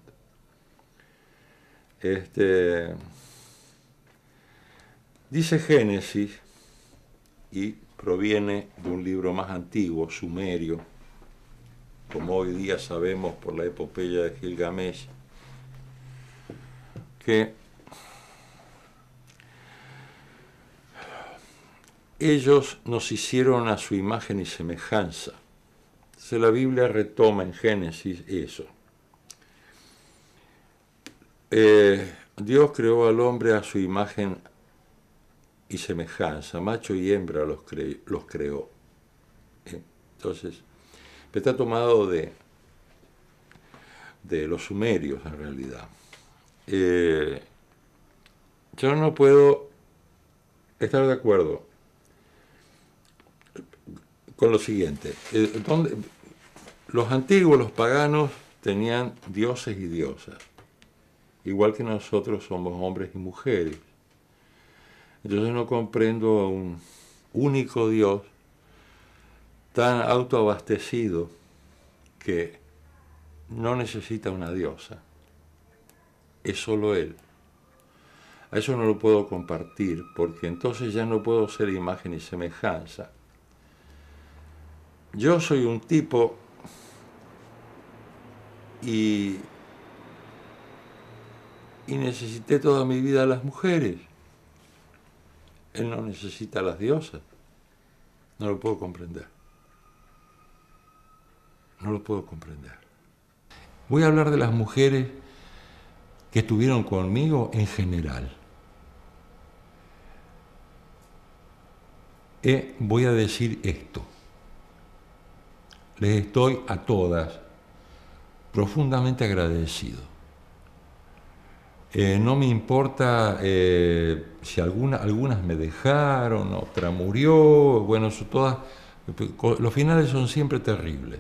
Dice Génesis, y proviene de un libro más antiguo, sumerio, como hoy día sabemos por la epopeya de Gilgamesh, que ellos nos hicieron a su imagen y semejanza. Entonces la Biblia retoma en Génesis eso. Dios creó al hombre a su imagen y semejanza, macho y hembra los creó. Entonces, está tomado de los sumerios en realidad. Yo no puedo estar de acuerdo con lo siguiente. Los antiguos, los paganos, tenían dioses y diosas, igual que nosotros somos hombres y mujeres. Entonces no comprendo a un único Dios tan autoabastecido que no necesita una diosa. Es solo Él. A eso no lo puedo compartir, porque entonces ya no puedo ser imagen y semejanza. Yo soy un tipo y necesité toda mi vida a las mujeres. Él no necesita a las diosas. No lo puedo comprender. No lo puedo comprender. Voy a hablar de las mujeres que estuvieron conmigo en general. Voy a decir esto. Les estoy a todas profundamente agradecido. No me importa si algunas me dejaron, otra murió, bueno, todas, los finales son siempre terribles.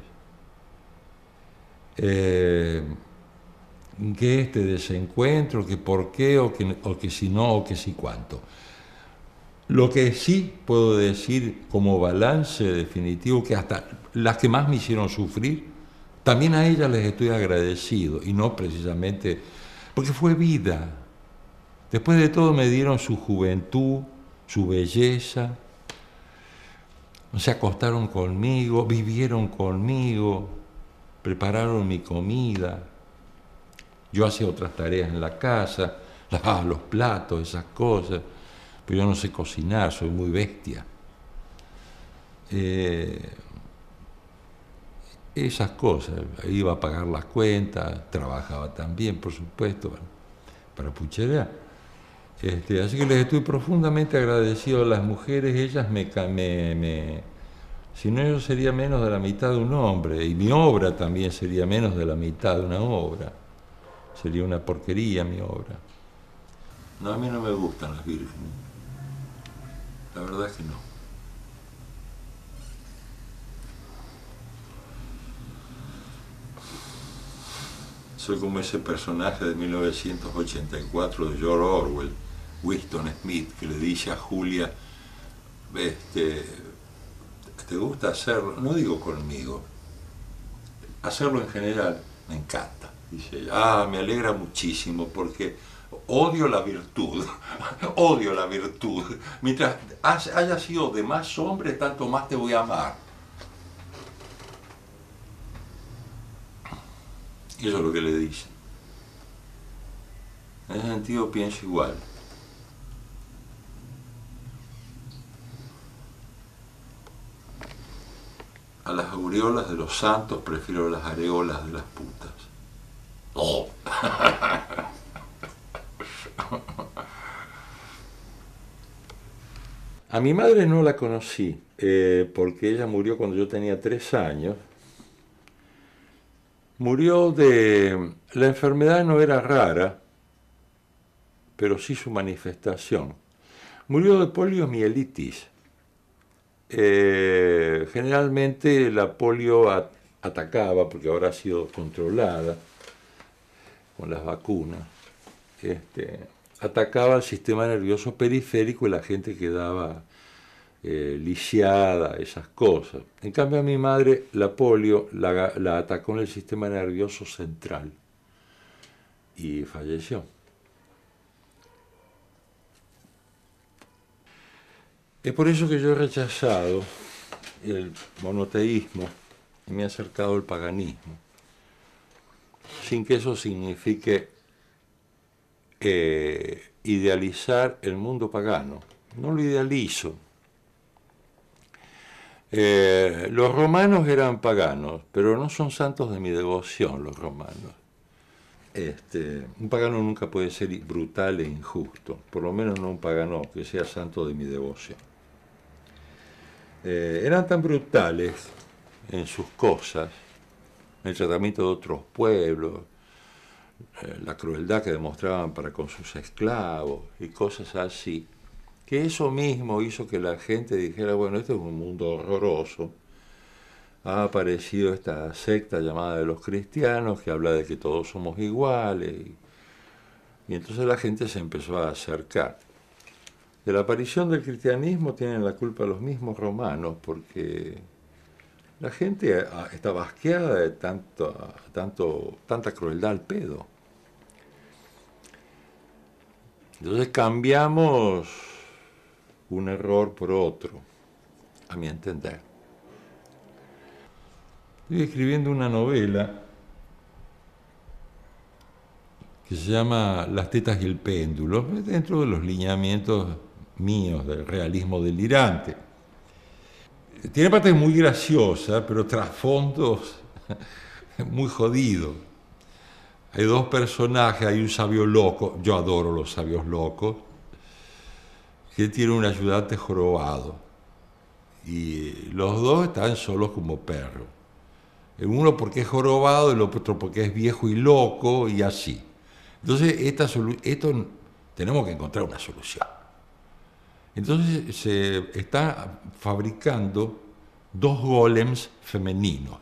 Que desencuentro, que por qué, o que si no, o que si cuánto. Lo que sí puedo decir como balance definitivo, que hasta las que más me hicieron sufrir, también a ellas les estoy agradecido, y no precisamente porque fue vida. Después de todo me dieron su juventud, su belleza, Se acostaron conmigo, vivieron conmigo, prepararon mi comida. Yo hacía otras tareas en la casa, lavaba los platos, esas cosas, pero yo no sé cocinar, soy muy bestia. Esas cosas, iba a pagar las cuentas, trabajaba también, por supuesto, para pucherear. Así que les estoy profundamente agradecido a las mujeres. Ellas si no, yo sería menos de la mitad de un hombre, y mi obra también sería menos de la mitad de una obra. Sería una porquería mi obra. No, a mí no me gustan las vírgenes. La verdad es que no. Soy como ese personaje de 1984 de George Orwell, Winston Smith, que le dice a Julia, ¿te gusta hacerlo? No digo conmigo, hacerlo en general me encanta. Dice ella, me alegra muchísimo porque odio la virtud, odio la virtud. Mientras haya sido de más hombre, tanto más te voy a amar. Eso es lo que le dicen. En ese sentido pienso igual. A las aureolas de los santos prefiero las areolas de las putas. Oh. A mi madre no la conocí, porque ella murió cuando yo tenía 3 años. Murió de... La enfermedad no era rara, pero sí su manifestación. Murió de poliomielitis. Generalmente la polio atacaba, porque ahora ha sido controlada con las vacunas, atacaba el sistema nervioso periférico y la gente quedaba lisiada, esas cosas. En cambio a mi madre la polio la atacó en el sistema nervioso central y falleció. Es por eso que yo he rechazado el monoteísmo y me he acercado al paganismo, sin que eso signifique idealizar el mundo pagano. No lo idealizo. Los romanos eran paganos, pero no son santos de mi devoción los romanos. Un pagano nunca puede ser brutal e injusto, por lo menos no un pagano que sea santo de mi devoción. Eran tan brutales en sus cosas, en el tratamiento de otros pueblos, la crueldad que demostraban para con sus esclavos y cosas así, que eso mismo hizo que la gente dijera, bueno, este es un mundo horroroso. Ha aparecido esta secta llamada de los cristianos que habla de que todos somos iguales y entonces la gente se empezó a acercar. De la aparición del cristianismo tienen la culpa los mismos romanos porque la gente estaba asqueada de tanta crueldad al pedo. Entonces cambiamos un error por otro, a mi entender. Estoy escribiendo una novela que se llama Las tetas y el péndulo, dentro de los lineamientos míos del realismo delirante. Tiene partes muy graciosas, pero trasfondos muy jodidos. Hay 2 personajes, hay un sabio loco, yo adoro los sabios locos, que tiene un ayudante jorobado. Y los 2 están solos como perros. Uno porque es jorobado, el otro porque es viejo y loco, y así. Entonces, esto tenemos que encontrar una solución. Entonces, se está fabricando 2 golems femeninos.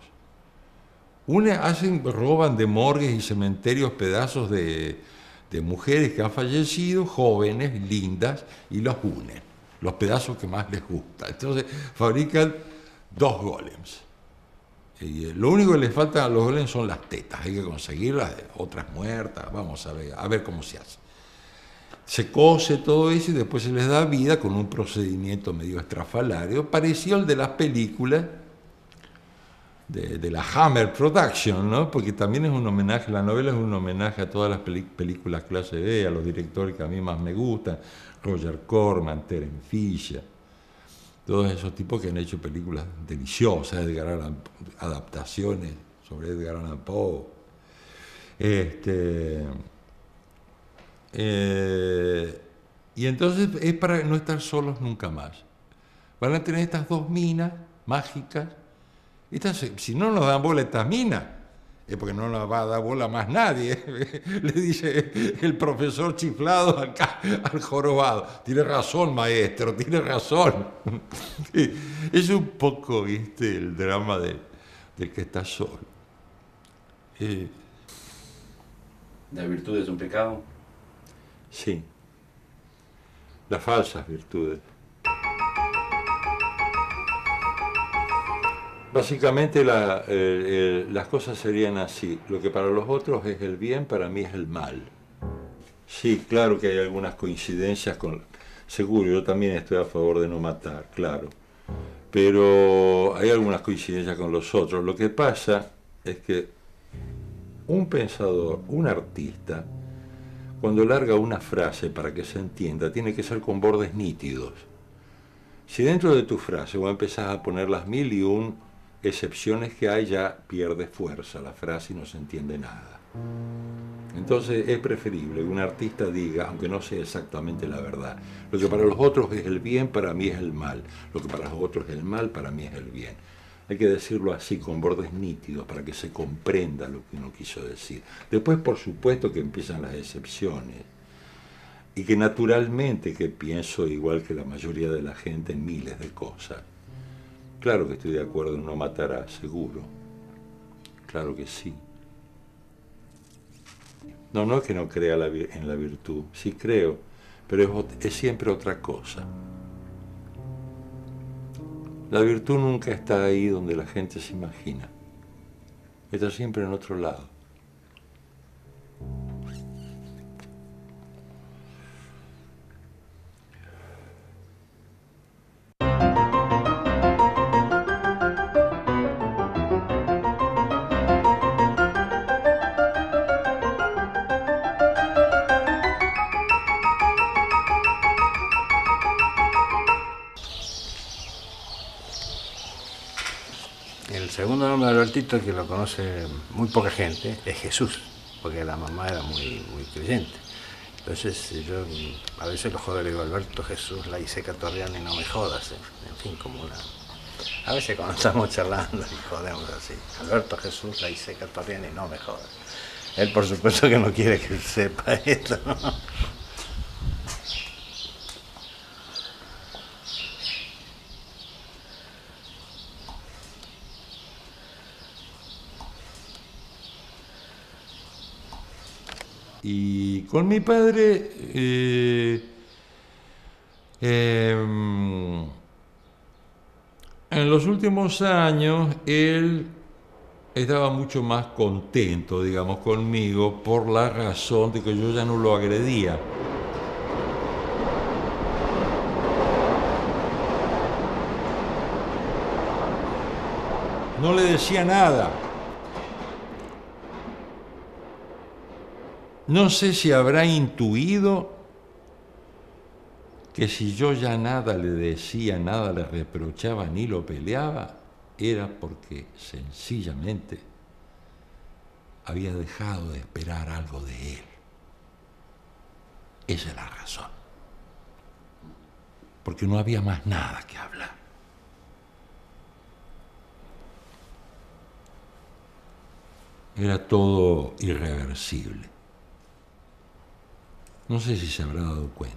Roban de morgues y cementerios pedazos de mujeres que han fallecido, jóvenes, lindas, y los unen, los pedazos que más les gusta. Entonces, fabrican 2 golems. Y lo único que les falta a los golems son las tetas, hay que conseguirlas, otras muertas, vamos a ver cómo se hace. Se cose todo eso y después se les da vida con un procedimiento medio estrafalario, parecido al de las películas de la Hammer Production, ¿no? Porque también es un homenaje, la novela es un homenaje a todas las películas clase B, a los directores que a mí más me gustan, Roger Corman, Terence Fisher, todos esos tipos que han hecho películas deliciosas, adaptaciones sobre Edgar Allan Poe. Y entonces es para no estar solos nunca más. Van a tener estas dos minas mágicas. Si no nos dan bola estas minas, es porque no nos va a dar bola más nadie. Le dice el profesor chiflado al jorobado. Tiene razón, maestro, tiene razón. Es un poco, ¿viste?, el drama del que está solo. ¿La virtud es un pecado? Sí. Las falsas virtudes. Básicamente las cosas serían así. Lo que para los otros es el bien, para mí es el mal. Sí, claro que hay algunas coincidencias con... Seguro, yo también estoy a favor de no matar, claro. Pero hay algunas coincidencias con los otros. Lo que pasa es que un pensador, un artista, cuando larga una frase para que se entienda, tiene que ser con bordes nítidos. Si dentro de tu frase vos empezás a poner las 1001 excepciones que hay, ya pierde fuerza la frase y no se entiende nada. Entonces es preferible que un artista diga, aunque no sea exactamente la verdad, lo que para los otros es el bien, para mí es el mal. Lo que para los otros es el mal, para mí es el bien. Hay que decirlo así, con bordes nítidos, para que se comprenda lo que uno quiso decir. Después, por supuesto, que empiezan las excepciones. Y que naturalmente que pienso igual que la mayoría de la gente en miles de cosas. Claro que estoy de acuerdo en no matará, seguro. Claro que sí. No es que no crea en la virtud, sí creo, pero es siempre otra cosa. La virtud nunca está ahí donde la gente se imagina. Está siempre en otro lado. El segundo nombre de Albertito, que lo conoce muy poca gente, es Jesús, porque la mamá era muy creyente. Entonces yo a veces lo jodo, le digo, Alberto Jesús, la Iseca Torriani, no me jodas. En fin, como una... A veces cuando estamos charlando y jodemos así, Alberto Jesús, la Iseca Torriani, no me jodas. Él por supuesto que no quiere que sepa esto, ¿no? Y con mi padre en los últimos años él estaba mucho más contento, digamos, conmigo por la razón de que yo ya no lo agredía. No le decía nada. No sé si habrá intuido que si yo ya nada le decía, nada le reprochaba ni lo peleaba, era porque sencillamente había dejado de esperar algo de él. Esa es la razón. Porque no había más nada que hablar. Era todo irreversible. No sé si se habrá dado cuenta.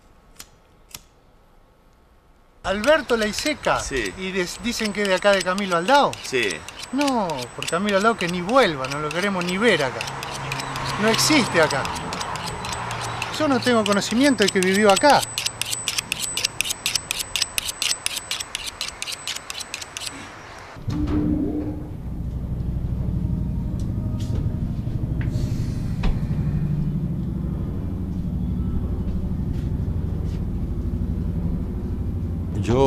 Alberto La Iseca. Sí. Y dicen que es de acá de Camilo Aldao. Sí. No, por Camilo Aldao que ni vuelva, no lo queremos ni ver acá. No existe acá. Yo no tengo conocimiento de que vivió acá.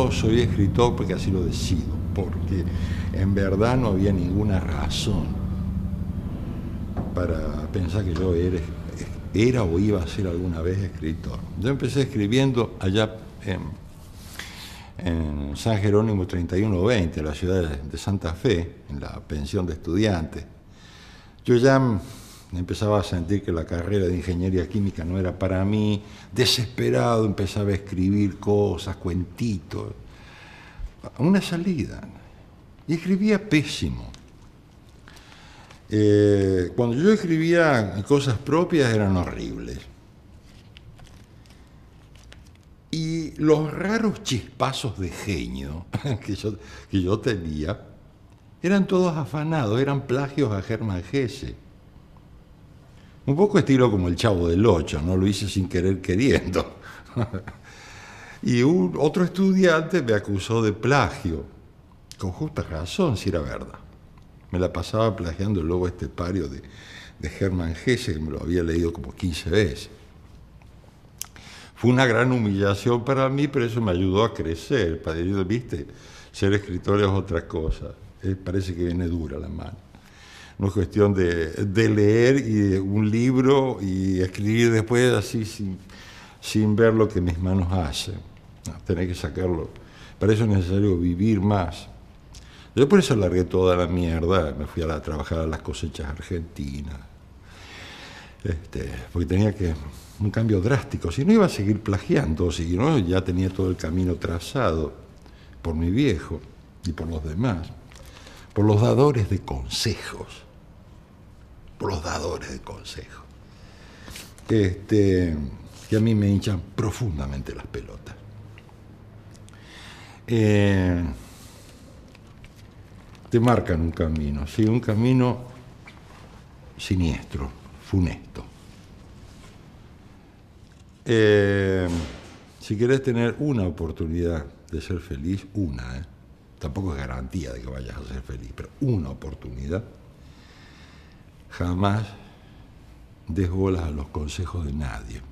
yo soy escritor porque así lo decido, porque en verdad no había ninguna razón para pensar que yo era o iba a ser alguna vez escritor. Yo empecé escribiendo allá en San Jerónimo 3120, la ciudad de Santa Fe, en la pensión de estudiantes. Yo ya empezaba a sentir que la carrera de ingeniería química no era para mí. Desesperado empezaba a escribir cosas, cuentitos, una salida. Y escribía pésimo. Cuando yo escribía cosas propias eran horribles. Y los raros chispazos de genio que yo tenía eran todos afanados, eran plagios a Hermann Hesse. Un poco estilo como el Chavo del Ocho, ¿no? Lo hice sin querer queriendo. Y otro estudiante me acusó de plagio, con justa razón, si era verdad. Me la pasaba plagiando el Lobo Estepario de Hermann Hesse, que me lo había leído como 15 veces. Fue una gran humillación para mí, pero eso me ayudó a crecer. ¿Viste? Ser escritor es otra cosa. Parece que viene dura la mano. No es cuestión de leer un libro y escribir después así sin ver lo que mis manos hacen. No, tenés que sacarlo. Para eso es necesario vivir más. Yo por eso largué toda la mierda, me fui a trabajar a las cosechas argentinas. Porque tenía un cambio drástico. Si no iba a seguir plagiando, si no, ya tenía todo el camino trazado por mi viejo y por los demás. Por los dadores de consejos. Por los dadores de consejos. Que a mí me hinchan profundamente las pelotas. Te marcan un camino, ¿sí? Un camino siniestro, funesto. Si querés tener una oportunidad de ser feliz, tampoco es garantía de que vayas a ser feliz, pero una oportunidad, jamás des bolas a los consejos de nadie.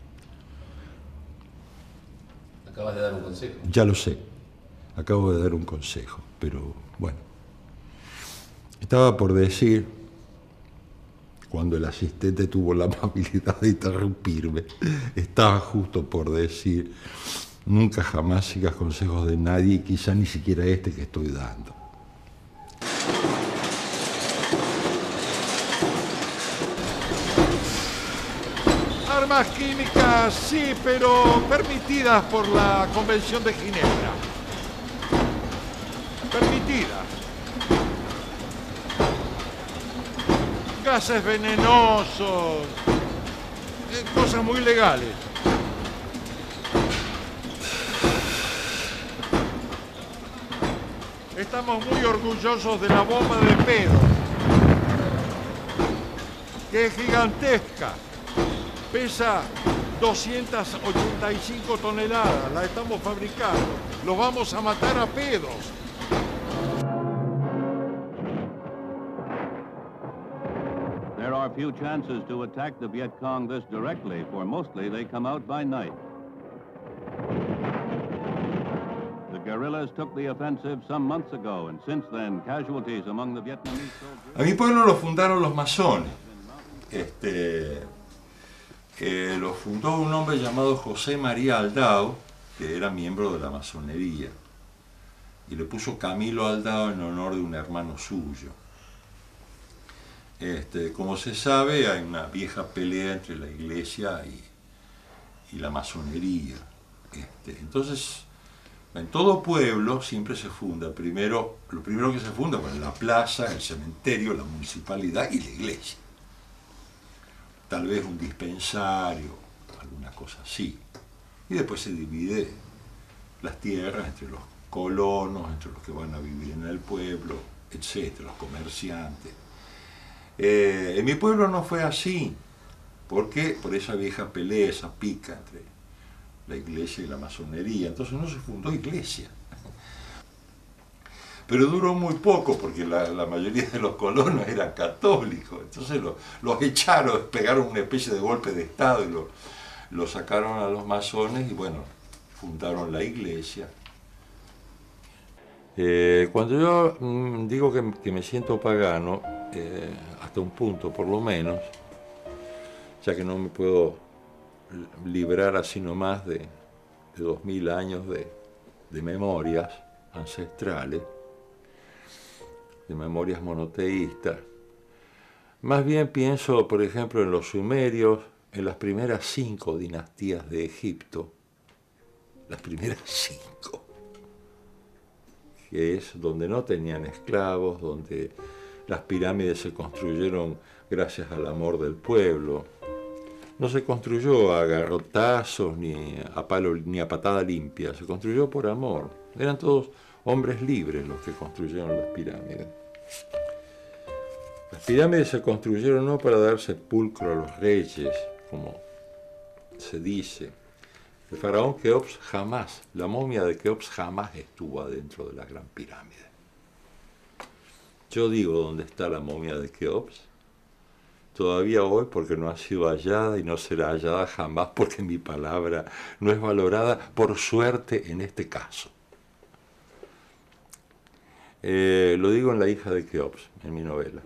Acabas de dar un consejo. Ya lo sé, acabo de dar un consejo, pero bueno. Estaba por decir, cuando el asistente tuvo la amabilidad de interrumpirme, estaba justo por decir, nunca jamás sigas consejos de nadie, y quizá ni siquiera este que estoy dando. Armas químicas, sí, pero permitidas por la Convención de Ginebra. Permitidas. Gases venenosos, cosas muy legales. Estamos muy orgullosos de la bomba de pedo, que es gigantesca, pesa 285 toneladas, la estamos fabricando, los vamos a matar a pedos. There are few chances to attack the Viet Cong this directly, for mostly they come out by night. The guerrillas took the offensive some months ago, and since then, casualties among the Vietnamese soldiers... A mi pueblo lo fundaron los masones. Lo fundó un hombre llamado José María Aldao, que era miembro de la masonería, y le puso Camilo Aldao en honor de un hermano suyo. Como se sabe, hay una vieja pelea entre la iglesia y la masonería. Entonces, en todo pueblo siempre se funda, lo primero que se funda, bueno, la plaza, el cementerio, la municipalidad y la iglesia. Tal vez un dispensario, alguna cosa así. Y después se divide las tierras entre los colonos, entre los que van a vivir en el pueblo, etc., los comerciantes. En mi pueblo no fue así. ¿Por qué? Por esa vieja pelea, esa pica entre la iglesia y la masonería. Entonces no se fundó iglesia. Pero duró muy poco porque la mayoría de los colonos eran católicos. Entonces los echaron, pegaron una especie de golpe de Estado y lo sacaron a los masones y bueno, fundaron la iglesia. Cuando yo digo que me siento pagano, hasta un punto por lo menos, ya que no me puedo librar así nomás de 2000 años de memorias ancestrales, de memorias monoteístas. Más bien pienso, por ejemplo, en los sumerios, en las primeras 5 dinastías de Egipto, las primeras 5, que es donde no tenían esclavos, donde las pirámides se construyeron gracias al amor del pueblo. No se construyó a garrotazos ni a palo ni a patada limpia, se construyó por amor. Eran todos hombres libres los que construyeron las pirámides. Las pirámides se construyeron no para dar sepulcro a los reyes, como se dice. El faraón Keops jamás, la momia de Keops jamás estuvo adentro de la gran pirámide. Yo digo dónde está la momia de Keops todavía hoy porque no ha sido hallada y no será hallada jamás porque mi palabra no es valorada, por suerte en este caso. Lo digo en La hija de Keops, en mi novela.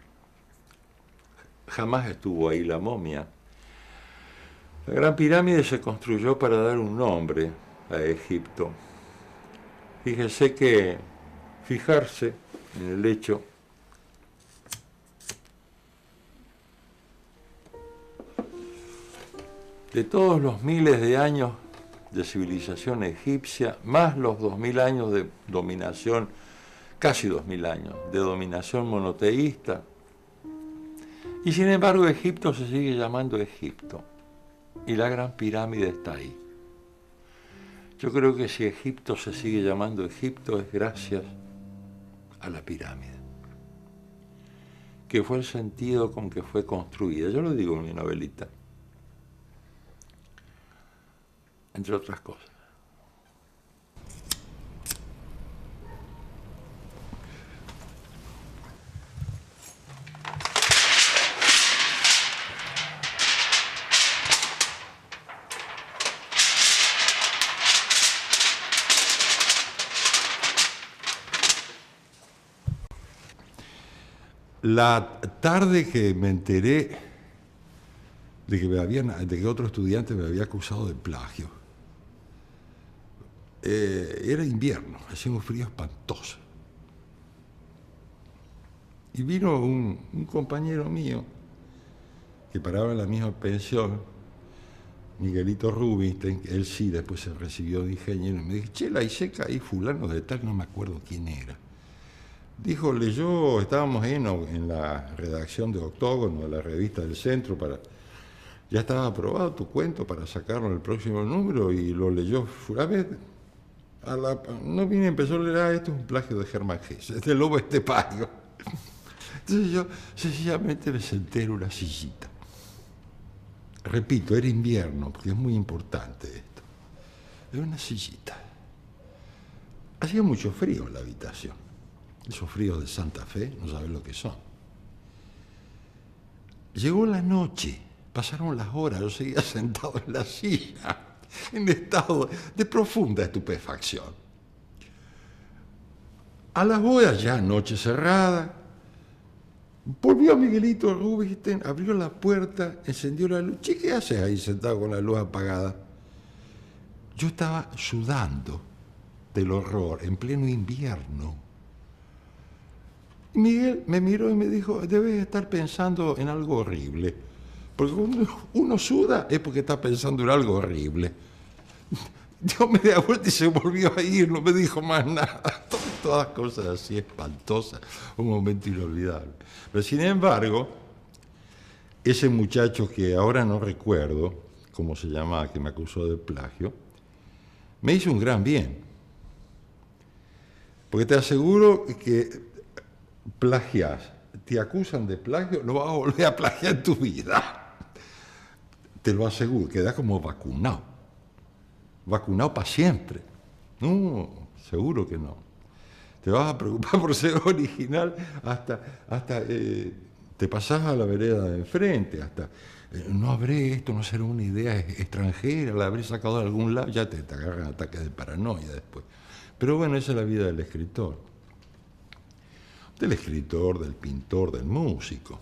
Jamás estuvo ahí la momia. La gran pirámide se construyó para dar un nombre a Egipto. Fíjese que fijarse en el hecho de todos los miles de años de civilización egipcia, más los 2000 años de dominación, casi 2000 años de dominación monoteísta, y sin embargo Egipto se sigue llamando Egipto, y la gran pirámide está ahí. Yo creo que si Egipto se sigue llamando Egipto es gracias a la pirámide, que fue el sentido con que fue construida. Yo lo digo en mi novelita, entre otras cosas. La tarde que me enteré de que otro estudiante me había acusado de plagio, era invierno, hacía un frío espantoso. Y vino un compañero mío que paraba en la misma pensión, Miguelito Rubinstein, él sí después se recibió de ingeniero, y me dijo, che, la Iseca ahí fulano de tal, no me acuerdo quién era. Dijo, estábamos ahí en la redacción de Octógono, de la revista del Centro, ya estaba aprobado tu cuento para sacarlo en el próximo número, y lo leyó. A ver, no vine, empezó a leer, esto es un plagio de Germán Gess, de Lobo Estepario. Entonces yo sencillamente me senté en una sillita. Repito, era invierno, porque es muy importante esto. Era una sillita. Hacía mucho frío en la habitación. Esos fríos de Santa Fe, no sabes lo que son. Llegó la noche, pasaron las horas, yo seguía sentado en la silla, en estado de profunda estupefacción. A las horas, ya noche cerrada, volvió Miguelito Rubinstein, abrió la puerta, encendió la luz. Che, ¿qué haces ahí sentado con la luz apagada? Yo estaba sudando del horror, en pleno invierno. Miguel me miró y me dijo, debes estar pensando en algo horrible. Porque cuando uno suda es porque está pensando en algo horrible. Yo me di la vuelta y se volvió a ir, no me dijo más nada. Todas cosas así espantosas, un momento inolvidable. Pero sin embargo, ese muchacho que ahora no recuerdo cómo se llamaba, que me acusó de plagio, me hizo un gran bien. Porque te aseguro que plagias, te acusan de plagio, no vas a volver a plagiar en tu vida. Te lo aseguro, quedas como vacunado. Vacunado para siempre. No, seguro que no. Te vas a preocupar por ser original hasta te pasás a la vereda de enfrente, hasta no habré esto, no será una idea extranjera, la habré sacado de algún lado, ya te agarran ataques de paranoia después. Pero bueno, esa es la vida del escritor, del pintor, del músico.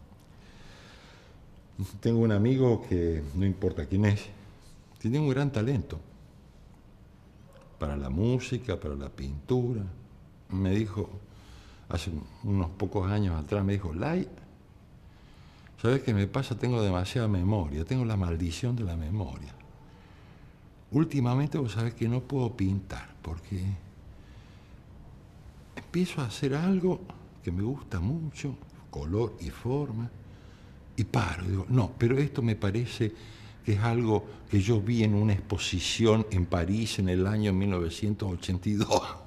Tengo un amigo que, no importa quién es, que tiene un gran talento para la música, para la pintura. Me dijo, hace unos pocos años atrás, me dijo, Lai, ¿sabes qué me pasa? Tengo demasiada memoria, tengo la maldición de la memoria. Últimamente vos sabés que no puedo pintar, porque empiezo a hacer algo que me gusta mucho, color y forma, y paro. Digo, no, pero esto me parece que es algo que yo vi en una exposición en París en el año 1982,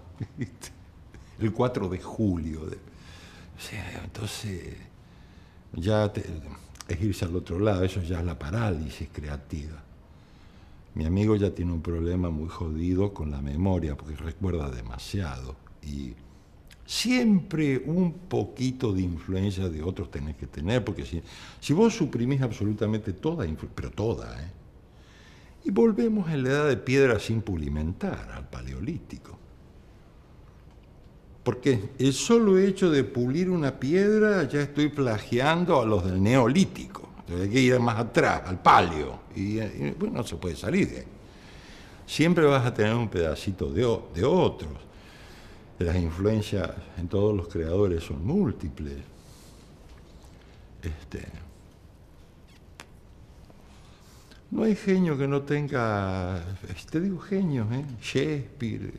el 4 de julio. O sea, entonces, es irse al otro lado, eso ya es la parálisis creativa. Mi amigo ya tiene un problema muy jodido con la memoria, porque recuerda demasiado. Y siempre un poquito de influencia de otros tenés que tener, porque si vos suprimís absolutamente toda influencia, pero toda, y volvemos a la edad de piedra sin pulimentar, al paleolítico. Porque el solo hecho de pulir una piedra ya estoy plagiando a los del neolítico. Entonces hay que ir más atrás, al paleo, y bueno, no se puede salir de ahí. Siempre vas a tener un pedacito de otros. Las influencias en todos los creadores son múltiples. No hay genio que no tenga, te digo genios, Shakespeare.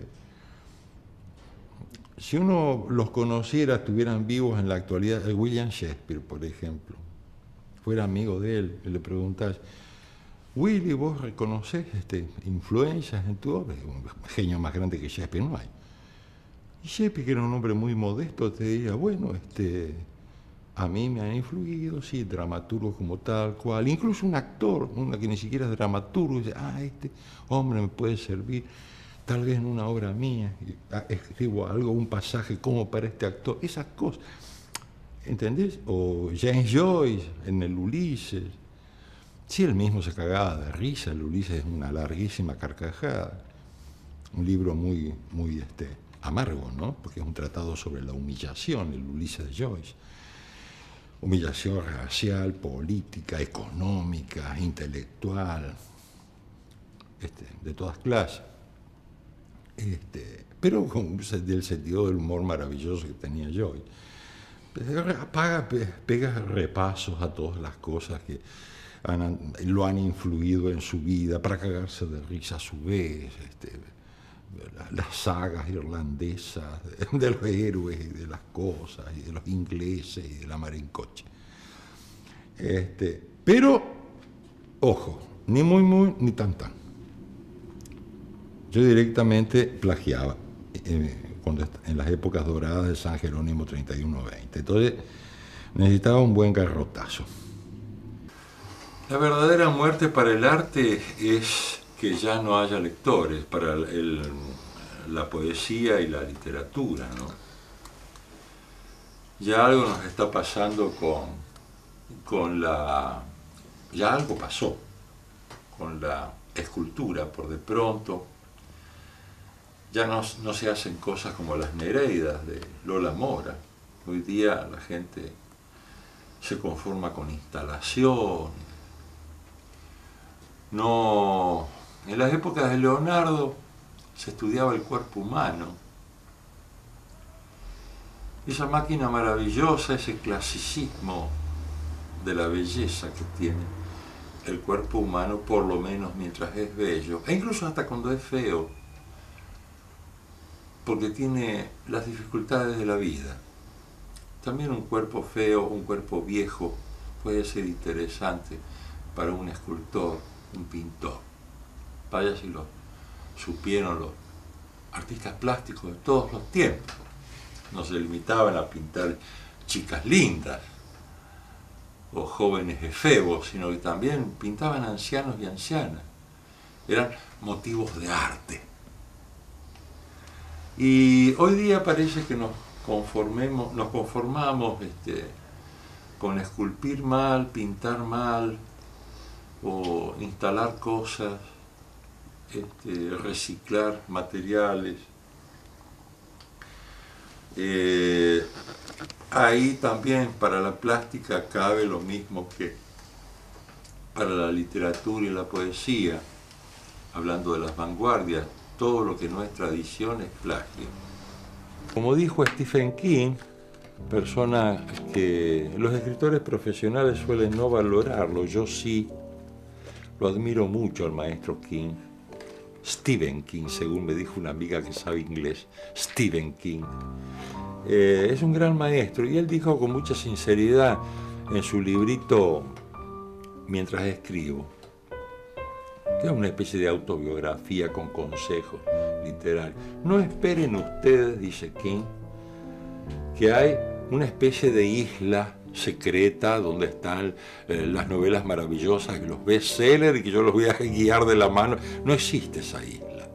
Si uno los conociera, estuvieran vivos en la actualidad, William Shakespeare, por ejemplo, fuera amigo de él, y le preguntás, Willy, ¿vos reconocés influencias en tu obra? Un genio más grande que Shakespeare no hay. Y Shakespeare, que era un hombre muy modesto, te diría, bueno, a mí me han influido, sí, dramaturgos como tal cual, incluso un actor, uno que ni siquiera es dramaturgo, dice, este hombre me puede servir, tal vez en una obra mía, escribo algo, un pasaje como para este actor, esas cosas, ¿entendés? O James Joyce en el Ulises. Sí, él mismo se cagaba de risa, el Ulises es una larguísima carcajada, un libro muy, muy amargo, ¿no? Porque es un tratado sobre la humillación, el Ulises de Joyce. Humillación racial, política, económica, intelectual, de todas clases. Pero con del sentido del humor maravilloso que tenía Joyce. Pega repasos a todas las cosas que lo han influido en su vida para cagarse de risa a su vez. Las sagas irlandesas de los héroes y de las cosas y de los ingleses y de la mar en coche. Pero, ojo, ni muy ni tan. Yo directamente plagiaba en las épocas doradas de San Jerónimo 31-20. Entonces necesitaba un buen garrotazo. La verdadera muerte para el arte es que ya no haya lectores para la poesía y la literatura, ¿no? Ya algo nos está pasando ya algo pasó con la escultura, por de pronto. Ya no se hacen cosas como las Nereidas de Lola Mora. Hoy día la gente se conforma con instalaciones. No, en las épocas de Leonardo se estudiaba el cuerpo humano. Esa máquina maravillosa, ese clasicismo de la belleza que tiene el cuerpo humano, por lo menos mientras es bello, e incluso hasta cuando es feo, porque tiene las dificultades de la vida. También un cuerpo feo, un cuerpo viejo, puede ser interesante para un escultor, un pintor. Vaya si lo supieron los artistas plásticos de todos los tiempos. No se limitaban a pintar chicas lindas o jóvenes efebos, sino que también pintaban ancianos y ancianas. Eran motivos de arte. Y hoy día parece que nos conformamos con esculpir mal, pintar mal o instalar cosas reciclar materiales. Ahí también para la plástica cabe lo mismo que para la literatura y la poesía, hablando de las vanguardias, todo lo que no es tradición es plagio. Como dijo Stephen King, persona que los escritores profesionales suelen no valorarlo, yo sí, lo admiro mucho al maestro King, Stephen King, según me dijo una amiga que sabe inglés, Stephen King. Es un gran maestro y él dijo con mucha sinceridad en su librito Mientras escribo, que es una especie de autobiografía con consejos literarios. No esperen ustedes, dice King, que hay una especie de isla secreta donde están las novelas maravillosas, los bestsellers y que yo los voy a guiar de la mano. No existe esa isla.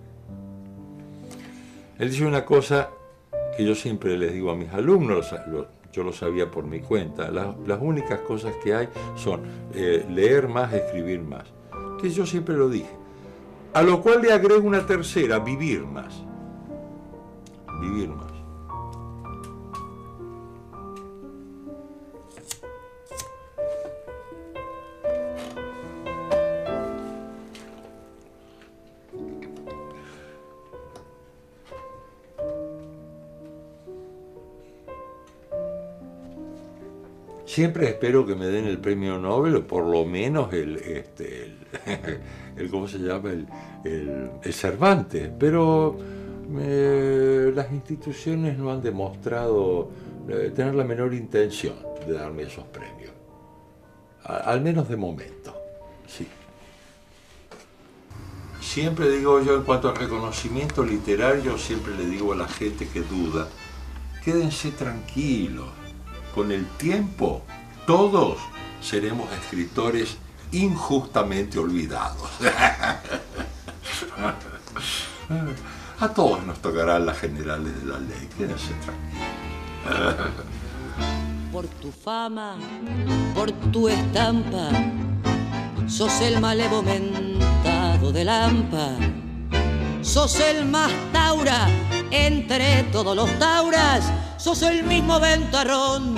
Él dice una cosa que yo siempre les digo a mis alumnos, yo lo sabía por mi cuenta, las únicas cosas que hay son leer más, escribir más. Que yo siempre lo dije. A lo cual le agrego una tercera, vivir más. Vivir más. Siempre espero que me den el premio Nobel o por lo menos el ¿cómo se llama? El Cervantes, pero las instituciones no han demostrado tener la menor intención de darme esos premios, al menos de momento, sí. Siempre digo yo, en cuanto al reconocimiento literario, siempre le digo a la gente que duda, quédense tranquilos. Con el tiempo, todos seremos escritores injustamente olvidados. A todos nos tocarán las generales de la ley, quédense tranquilos. Por tu fama, por tu estampa, sos el malevo mentado de Lampa. Sos el más taura entre todos los tauras, sos el mismo ventarrón.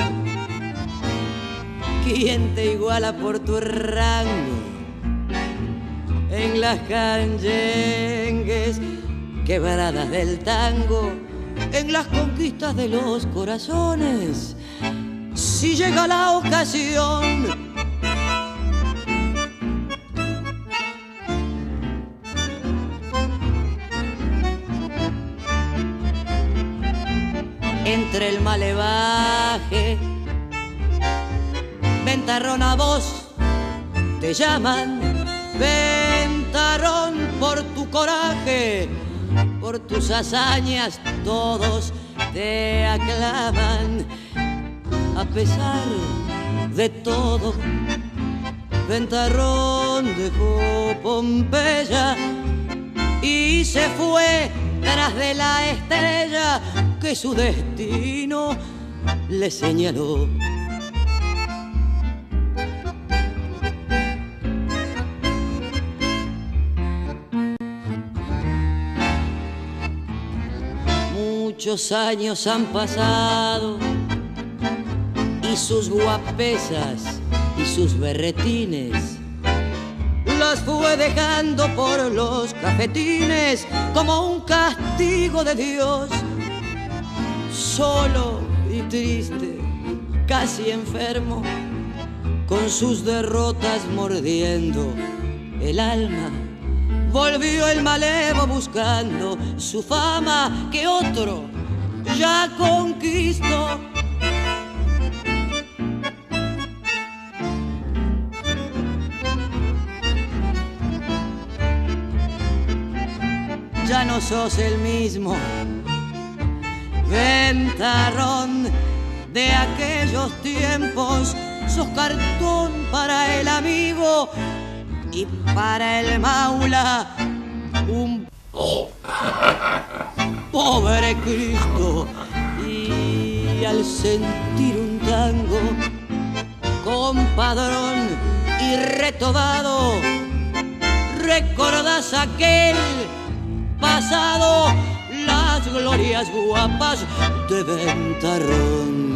¿Quién te iguala por tu rango? En las canyengues quebradas del tango, en las conquistas de los corazones, si llega la ocasión. Entre el malevaje, ventarrón a vos te llaman, ventarrón por tu coraje, por tus hazañas todos te aclaman. A pesar de todo, ventarrón dejó Pompeya y se fue tras de la estrella que su destino le señaló. Muchos años han pasado y sus guapesas y sus berretines las fue dejando por los cafetines como un castigo de Dios. Solo y triste, casi enfermo, con sus derrotas mordiendo el alma, volvió el malevo buscando su fama que otro ya conquistó. Ya no sos el mismo ventarrón de aquellos tiempos, sos cartón para el amigo y para el maula un pobre Cristo. Y al sentir un tango compadrón y retobado, recordás aquel pasado, las glorias guapas de Ventarrón.